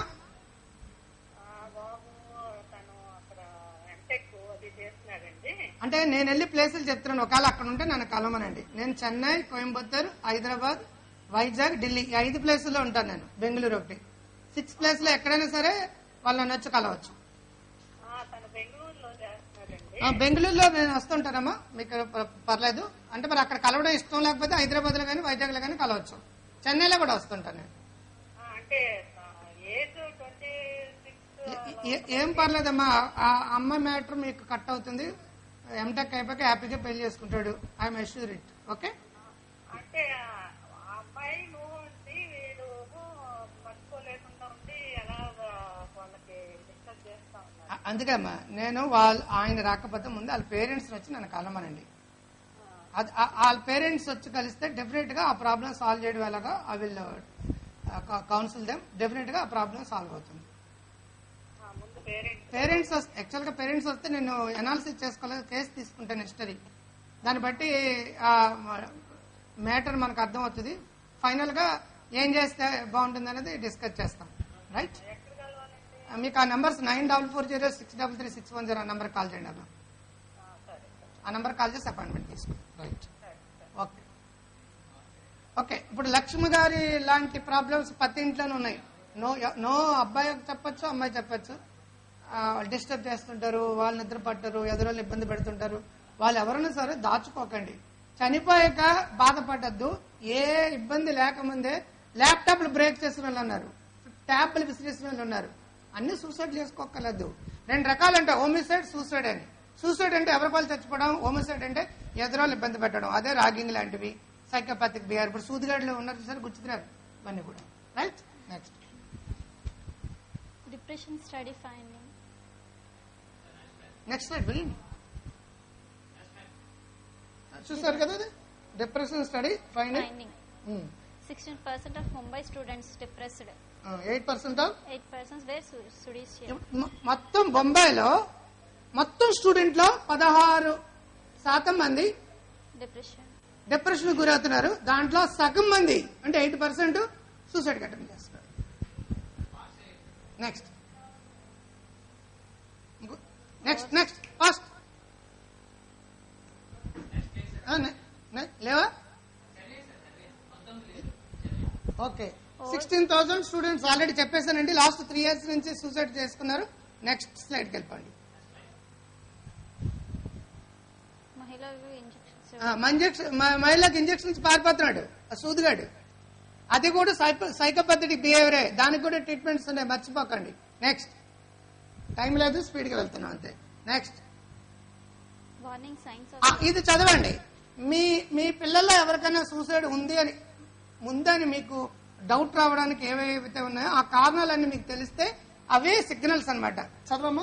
బాబు తను అక్కడ ఎంటెక్ అది చేస్తున్నాడండి. అంటే నేను వెళ్ళి ప్లేసులు చెప్తున్నాను, ఒకవేళ అక్కడ ఉంటే నన్ను కలవమనండి. నేను చెన్నై, కోయంబత్తూర్, హైదరాబాద్, వైజాగ్, ఢిల్లీ, ఈ 5 ప్లేసుల్లో ఉంటాను నేను. బెంగళూరు ఒకటి, 6 ప్లేసులో ఎక్కడైనా సరే వాళ్ళు నన్ను వచ్చి కలవచ్చు. తను బెంగళూరులో చేస్తున్నాడండి. బెంగళూరులో నేను వస్తుంటానమ్మా, మీకు పర్లేదు. అంటే మరి అక్కడ కలవడం ఇష్టం లేకపోతే హైదరాబాద్ లో కానీ వైజాగ్ లో కానీ కలవచ్చు. చెన్నైలో కూడా వస్తుంటాను నేను. అంటే ఏజ్ 26. ఏం పర్లేదమ్మా, ఆ అమ్మాయి మ్యాటర్ మీకు కట్ అవుతుంది. ఎంటెక్ అయిపోయాక హ్యాపీగా పెళ్లి చేసుకుంటాడు. I'm assure it. ఓకే. అంటే ఆ అమ్మాయి నువ్వు ఉండి వీడు మర్చిపోలేకుండా ఉండి ఎలా వాళ్ళకి డిస్కస్ చేస్తా ఉన్నారు. అందుకే అమ్మా, నేను ఆయన రాకపోతే ముందు వాళ్ళ పేరెంట్స్ వచ్చి నన్ను కలమనండి. వాళ్ళ పేరెంట్స్ వచ్చి కలిస్తే డెఫినెట్ గా ఆ ప్రాబ్లం సాల్వ్ చేయడం ఎలాగా I will counsel them. Definite గా ఆ ప్రాబ్లం సాల్వ్ అవుతుంది. పేరెంట్స్ యాక్చువల్ గా పేరెంట్స్ వస్తే నేను అనాలిసిస్ చేసుకోలేదు, కేసు తీసుకుంటాను హిస్టరీ. దాన్ని బట్టి మ్యాటర్ మనకు అర్థం అవుతుంది. ఫైనల్ గా ఏం చేస్తే బాగుంటుంది అనేది డిస్కస్ చేస్తాం. రైట్. మీకు ఆ నంబర్స్ 9440633610 ఆ నంబర్ కాల్ చేయండి అమ్మా. ఆ నంబర్ కాల్ చేసి అపాయింట్మెంట్ తీసుకోండి. రైట్. ఓకే. ఓకే. ఇప్పుడు లక్ష్మి గారి లాంటి ప్రాబ్లమ్స్ ప్రతి ఇంట్లోనే ఉన్నాయి. నో అబ్బాయి చెప్పచ్చు, అమ్మాయి చెప్పచ్చు. డిస్టర్బ్ చేస్తుంటారు, వాళ్ళు నిద్ర పట్టరు, ఎదురోళ్ళు ఇబ్బంది పెడుతుంటారు. వాళ్ళు ఎవరైనా సరే దాచుకోకండి. చనిపోయాక బాధపడద్దు. ఏ ఇబ్బంది లేకముందే ల్యాప్టాప్లు బ్రేక్ చేసిన వాళ్ళు ఉన్నారు, ట్యాబ్లు విసిరేసిన వాళ్ళు ఉన్నారు. అన్ని సూసైడ్ చేసుకోకలేదు. 2 రకాలు అంటే హోమిసైడ్, సూసైడ్ అని. సూసైడ్ అంటే ఎవరి వాళ్ళు చచ్చిపోవడం, హోమిసైడ్ అంటే ఎదురోళ్ళు ఇబ్బంది పెట్టడం. అదే రాగింగ్ లాంటివి, సైకోపాథిక్ బిహేవియర్. ఇప్పుడు సూదిగాడులో ఉన్నారు సరే గుర్తున్నారు ఇవన్నీ కూడా. Right. Next depression study finding. Next slide వెళ్ళండి. చూసారు కదా, అది depression study finding. 16% of Mumbai students depressed. 8% were suicidal. మొత్తం బొంబాయిలో మొత్తం స్టూడెంట్ లో 16% మంది డిప్రెషన్ గురవుతున్నారు. దాంట్లో సగం మంది అంటే 8% సూసైడ్ అటెంప్ట్ చేస్తున్నారు. Next next next fast. లేవా? ఓకే. 16,000 స్టూడెంట్స్ ఆల్రెడీ చెప్పేశానండి. లాస్ట్ 3 years నుంచి సూసైడ్ చేసుకున్నారు. నెక్స్ట్ స్లైడ్కి వెళ్ళిపోండి. మహిళలకు ఇంజక్షన్స్ పారిపోతున్నాడు సూదిగాడు. అది కూడా సైకోపాథిక్ బిహేవియరే. దానికి కూడా ట్రీట్మెంట్స్ ఉన్నాయి, మర్చిపోకండి. నెక్స్ట్. టైం లేదు, స్పీడ్ గా వెళ్తున్నాం అంతే. నెక్స్ట్. ఇది చదవండి. మీ పిల్లల్లో ఎవరికైనా సూసైడ్ ఉంది అని ముందని మీకు డౌట్ రావడానికి ఏవైతే ఉన్నాయో ఆ కారణాలన్నీ మీకు తెలిస్తే అవే సిగ్నల్స్ అన్నమాట. చదవమ్మా,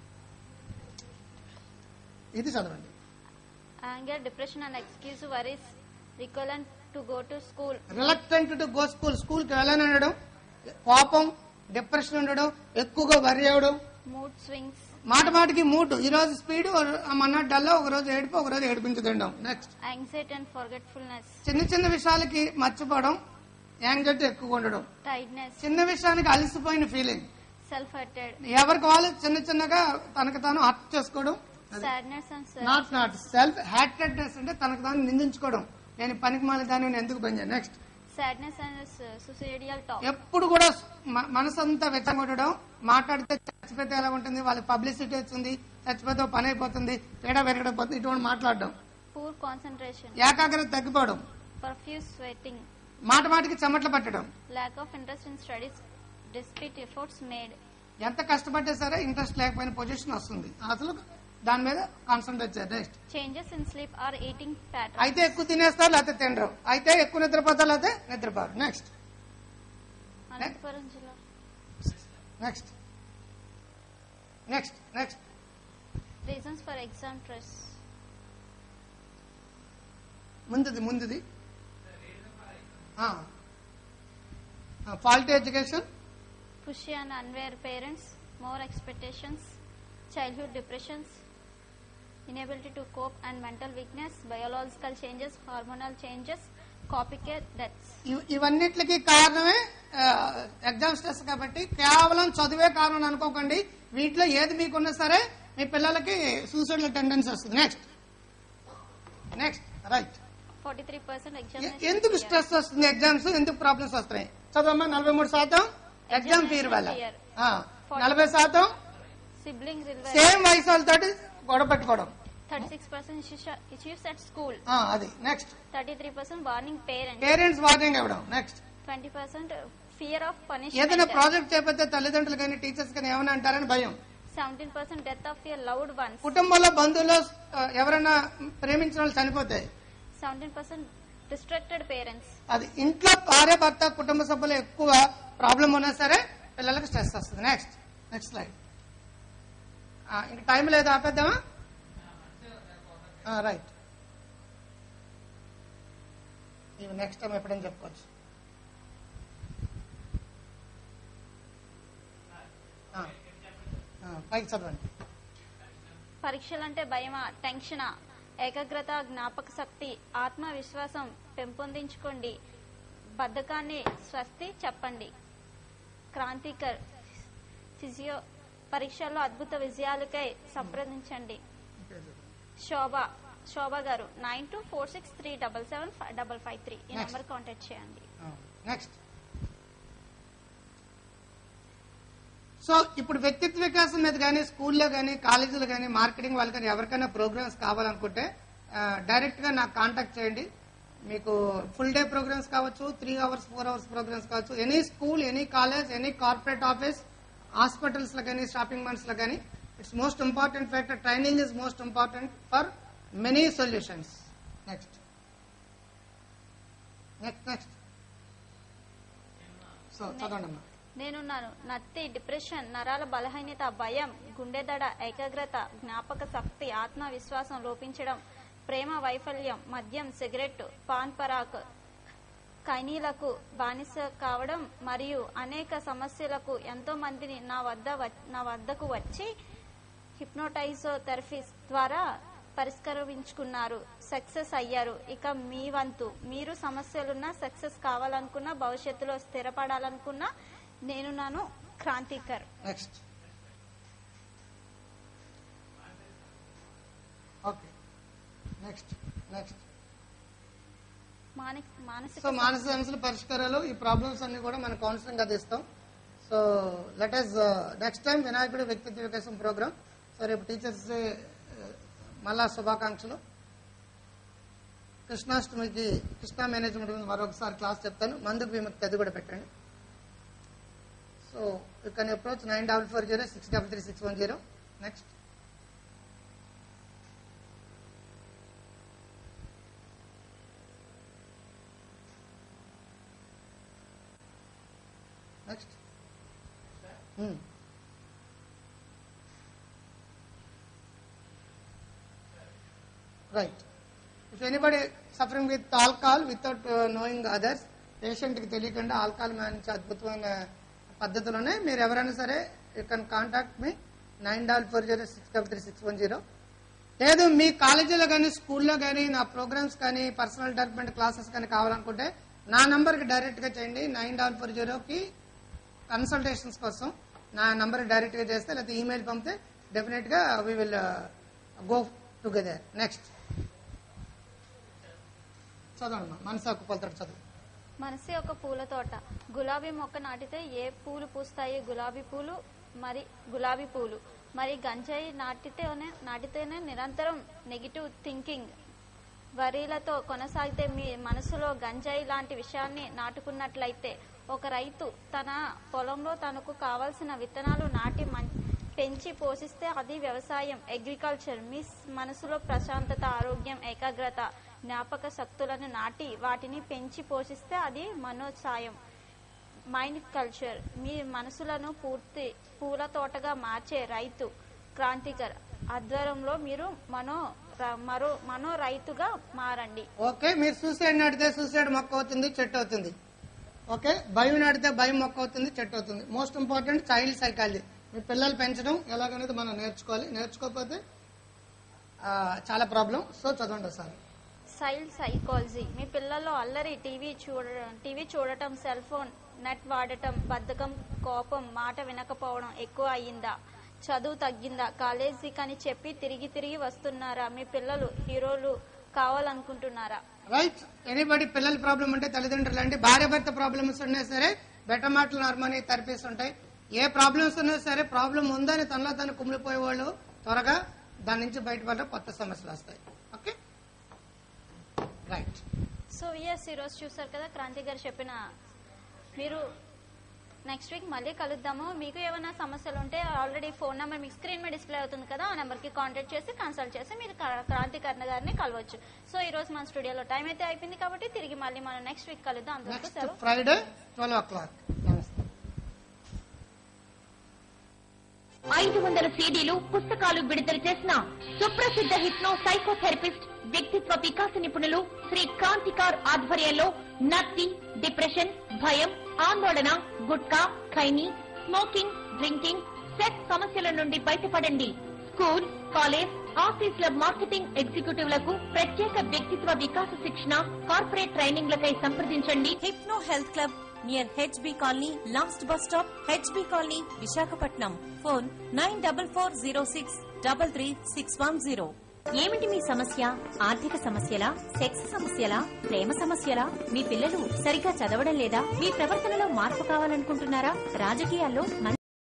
ఇది చదవండి. Anger, depression and excuse worries, reluctant to go to school. Reluctant to go school. School కి వెళ్ళనడం, కోపం, డిప్రెషన్ ఉండడం, ఎక్కువగా వరి అవడం, మూడ్ స్వింగ్స్, మాటికి మూడ్. ఈ రోజు స్పీడ్, మన్నాడు డల్, ఒక రోజు ఏడుపు, ఒక రోజు ఏడిపించడం. నెక్స్ట్. Anxiety and forgetfulness. చిన్న విషయాలకి మర్చిపోవడం, యాంగ్జైటీ ఎక్కువ ఉండడం. టైర్డ్నెస్. చిన్న విషయానికి అలసిపోయిన ఫీలింగ్. Self hurted. ఎవరికి వాళ్ళు చిన్నగా తనకు తాను హర్ట్ చేసుకోవడం. Sadness and not self hatedness అంటే తనకు తాను నిందించుకోవడం. నేను పనికి మాలి దాన్ని నేను ఎందుకు పనిచేయను. Next. Sadness and suicidal talk. ఎప్పుడు కూడా మనసంతా వెచ్చగొట్టడం, మాట్లాడితే చచ్చిపోతే ఎలా ఉంటుంది, వాళ్ళకి పబ్లిసిటీ వచ్చింది, చచ్చిపోతే పని అయిపోతుంది, తేడా పెరగడం పోతుంది, ఇటువంటి మాట్లాడడం. Poor concentration. ఏకాగ్రత తగ్గిపోవడం. Profuse sweating. మాటికి చెమట్లు పట్టడం. Lack of interest in studies despite efforts made. ఎంత కష్టపడ్డా సరే ఇంట్రెస్ట్ లేకపోయిన పొజిషన్ వస్తుంది. అసలు దాని మీద కాన్సన్ట్రేట్ చేయాలి. Next. Changes in sleep or eating pattern. అయితే ఎక్కువ తినేస్తారు, లేకపోతే తినరు. అయితే ఎక్కువ నిద్రపోతారు, లేకపోతే నిద్రపోరు. నెక్స్ట్. అనంతపురం జిల్లా. Next. Next next reasons for exam stress. ముందుది faulty education, pushy and unaware parents, more expectations, childhood depressions, inability to cope and mental weakness, biological changes, hormonal changes, copycat deaths. ఇవన్నిటికి కారణమే ఎగ్జామ్ స్ట్రెస్. కాబట్టి కేవలం చదివే కారణం అనుకోకండి. వీటిలో ఏది మీకున్నా సరే మీ పిల్లలకి సూసైడల్ టెండెన్సీ వస్తుంది. Next right. 43% ఎందుకు స్ట్రెస్ వస్తుంది? ఎగ్జామ్స్ ఎందుకు ప్రాబ్లమ్స్ వస్తున్నాయి? చదవమ్మా. 43% ఎగ్జామ్ ఫీర్ వల్ల, 40% siblings సేమ్ వయసు వాళ్ళతో గొడవ పెట్టుకోవడం, 36% issues at school, అది నెక్స్ట్. 33% warning పేరెంట్స్ వార్నింగ్ ఇవ్వడం. నెక్స్ట్ 20% fear of punishment, ఏదైనా ప్రాజెక్ట్ చేయకపోతే తల్లిదండ్రులు కానీ టీచర్స్ కానీ ఏమైనా అంటారని భయం, 17% death of your loved ones, కుటుంబంలో బంధువులు ఎవరైనా ప్రేమించిన వాళ్ళు చనిపోతే 17% distracted parents, అది ఇంట్లో భార్య భర్త కుటుంబ సభ్యులు ఎక్కువ ప్రాబ్లం ఉన్నా సరే పిల్లలకు స్ట్రెస్ వస్తుంది. Next slide. ఇంకా టైం లేదు, ఆపేద్దామా? రైట్. ఇవి నెక్స్ట్ టైం ఎప్పుడైనా చెప్పుకోవచ్చు. పైకి చదవండి. పరీక్షలంటే భయమా, టెన్షనా, ఏకాగ్రత, జ్ఞాపక శక్తి, ఆత్మవిశ్వాసం పెంపొందించుకోండి, బద్ధకాన్ని స్వస్తి చెప్పండి. క్రాంతికర్ ఫిజియో పరీక్షల్లో అద్భుత విజయాలకై సంప్రదించండి. శోభ గారు 9246377553 ఈ నెంబర్ కాంటాక్ట్ చేయండి. నెక్స్ట్. సో ఇప్పుడు వ్యక్తిత్వ వికాసం మీద కానీ స్కూల్లో కానీ కాలేజీలో కానీ మార్కెటింగ్ వాళ్ళు కానీ ఎవరికైనా ప్రోగ్రామ్స్ కావాలనుకుంటే డైరెక్ట్ గా నాకు కాంటాక్ట్ చేయండి. మీకు ఫుల్ డే ప్రోగ్రామ్స్ కావచ్చు, 3 hours 4 hours ప్రోగ్రామ్స్ కావచ్చు. Any school, any college, any corporate office, hospitals లో కానీ షాపింగ్ మాల్స్ లో కానీ it's most important factor. Training is most important for many solutions. Next. So చదవండి అమ్మా. నేనున్నాను. నత్తి, డిప్రెషన్, నరాల బలహీనత, భయం, గుండెదడ, ఏకాగ్రత, జ్ఞాపక శక్తి, ఆత్మవిశ్వాసం లోపించడం, ప్రేమ వైఫల్యం, మద్యం, సిగరెట్, పాన్ పరాక్, కైనీలకు బానిస కావడం మరియు అనేక సమస్యలకు ఎంతో మందిని నా వద్దకు వచ్చి హిప్నోటైజోథెరపీ ద్వారా పరిష్కరించుకున్నారు, సక్సెస్ అయ్యారు. ఇక మీ వంతు. మీరు సమస్యలున్నా, సక్సెస్ కావాలనుకున్నా, భవిష్యత్తులో స్థిరపడాలనుకున్నా నేనున్నాను. క్రాంతికర్. నెక్స్ట్. ఓకే. నెక్స్ట్. మానసిక సమస్యల పరిష్కారాలు, ఈ ప్రాబ్లమ్స్ అన్ని కూడా మనం కౌన్సిలింగ్ అది ఇస్తాం. So let us next time వినాయకుడి వ్యక్తిత్వ వికాసం ప్రోగ్రామ్. సో రేపు టీచర్స్ మళ్ళా శుభాకాంక్షలు. కృష్ణాష్టమికి కృష్ణా మేనేజ్మెంట్ మరొకసారి క్లాస్ చెప్తాను. మందుకు విముక్తి అది కూడా పెట్టండి. So you can approach 9440633610. Next. Right. If anybody suffering with alcohol without knowing others, patient కి తెలియకుండా ఆల్కహాల్ మంచి అద్భుతమైన పద్ధతులున్నాయి. మీరు ఎవరైనా సరే యూ కెన్ కాంటాక్ట్ మీ 9440633610. లేదు మీ కాలేజీలో కానీ స్కూల్లో కానీ నా ప్రోగ్రామ్స్ కానీ పర్సనల్ డెవలప్మెంట్ క్లాసెస్ కానీ కావాలనుకుంటే నా నంబర్కి డైరెక్ట్ గా చేయండి. 9440కి కన్సల్టేషన్స్ కోసం నా నంబర్ డైరెక్ట్ గా చేస్తే లేకపోతే ఈమెయిల్ పంపితే డెఫినెట్ గా we will go together. Next. చదవండి. మనసు ఒక పొలతోట చదువు. మనసు ఒక పూల తోట. గులాబీ మొక్క నాటితే ఏ పూలు పూస్తాయి? గులాబీ పూలు. మరి గంజాయి నాటితేనే నిరంతరం నెగిటివ్ థింకింగ్ వరీలతో కొనసాగితే మీ మనసులో గంజాయి లాంటి విషయాన్ని నాటుకున్నట్లయితే ఒక రైతు తన పొలంలో తనకు కావలసిన విత్తనాలు నాటి పెంచి పోషిస్తే అది వ్యవసాయం, అగ్రికల్చర్. మీ మనసులో ప్రశాంతత, ఆరోగ్యం, ఏకాగ్రత, జ్ఞాపక శక్తులను నాటి వాటిని పెంచి పోషిస్తే అది మనోసాయం, మైండ్ కల్చర్, మీ మనసులను పూర్తి పూల తోటగా మార్చే రైతు క్రాంతికర్ ఆధ్వర్యంలో మీరు మనో రైతుగా మారండి. ఓకే, మీరు సూసైడ్ నాటితే సూసైడ్ మొక్క అవుతుంది, చెట్టు అవుతుంది. ఓకే, భయం నాటితే భయం మొక్క అవుతుంది, చెట్టు అవుతుంది. Most important child psychology. మీ పిల్లలు పెంచడం ఎలాగనేది మనం నేర్చుకోవాలి. నేర్చుకోకపోతే చాలా ప్రాబ్లం. సో చదవండి సార్. చైల్డ్ సైకాలజీ, మీ పిల్లల్లో అల్లరి, టీవీ చూడటం, సెల్ ఫోన్, నెట్ వాడటం, బద్ధకం, కోపం, మాట వినకపోవడం ఎక్కువ అయ్యిందా, చదువు తగ్గిందా, కాలేజీకని చెప్పి తిరిగి వస్తున్నారా, మీ పిల్లలు హీరోలు కావాలనుకుంటున్నారా? రైట్. ఎనీబడి పిల్లల ప్రాబ్లం ఉంటే తల్లిదండ్రులు అంటే భార్య భర్త ప్రాబ్లమ్స్ ఉన్నా సరే బెటర్ మాటలు హార్మోని థెరపీస్ ఉంటాయి. ఏ ప్రాబ్లమ్స్ ఉన్నా సరే ప్రాబ్లం ఉందని తనలో తను కుమిలిపోయే వాళ్ళు త్వరగా దాని నుంచి బయటపడే కొత్త సమస్యలు వస్తాయి. Okay, right. సో ఈరోజు చూసారు కదా క్రాంతి గారు చెప్పిన. మీరు నెక్స్ట్ వీక్ మళ్ళీ కలుద్దాము. మీకు ఏమైనా సమస్యలు ఉంటే ఆల్రెడీ ఫోన్ నెంబర్ మీకు స్క్రీన్ మీద డిస్ప్లే అవుతుంది కదా, ఆ నెంబర్కి కాంటాక్ట్ చేసి కన్సల్ట్ చేసి మీరు క్రాంతికర్ణ గారిని కలవచ్చు. సో ఈ రోజు మన స్టూడియోలో టైం అయితే అయిపోయింది కాబట్టి తిరిగి మళ్ళీ మనం నెక్స్ట్ వీక్ కలుద్దాం. అందరికీ ఫ్రైడే 12 o'clock. నమస్తే. 500 సీడీలు, పుస్తకాలు విడుదల చేసిన సుప్రసిద్ధ హిప్నో సైకోథెరపిస్ట్, వ్యక్తిత్వ వికాస నిపుణులు శ్రీ క్రాంతికార్ ఆధ్వర్యంలో నత్తి, డిప్రెషన్, భయం, ఆందోళన, gutka, khaini, smoking, drinking, sex సమస్యల నుండి బయటపడండి. స్కూల్, కాలేజ్, ఆఫీసుల మార్కెటింగ్ ఎగ్జిక్యూటివ్లకు ప్రత్యేక వ్యక్తిత్వ వికాస శిక్షణ, కార్పొరేట్ ట్రైనింగ్లకై సంప్రదించండి. Hypno health club near HB colony, last bus stop, HB colony, Visakhapatnam. Phone 9446333610. ఏమిటి మీ సమస్య? ఆర్థిక సమస్యలా, సెక్స్ సమస్యలా, ప్రేమ సమస్యలా? మీ పిల్లలు సరిగా చదవడం లేదా? మీ ప్రవర్తనలో మార్పు కావాలనుకుంటున్నారా? రాజకీయాల్లో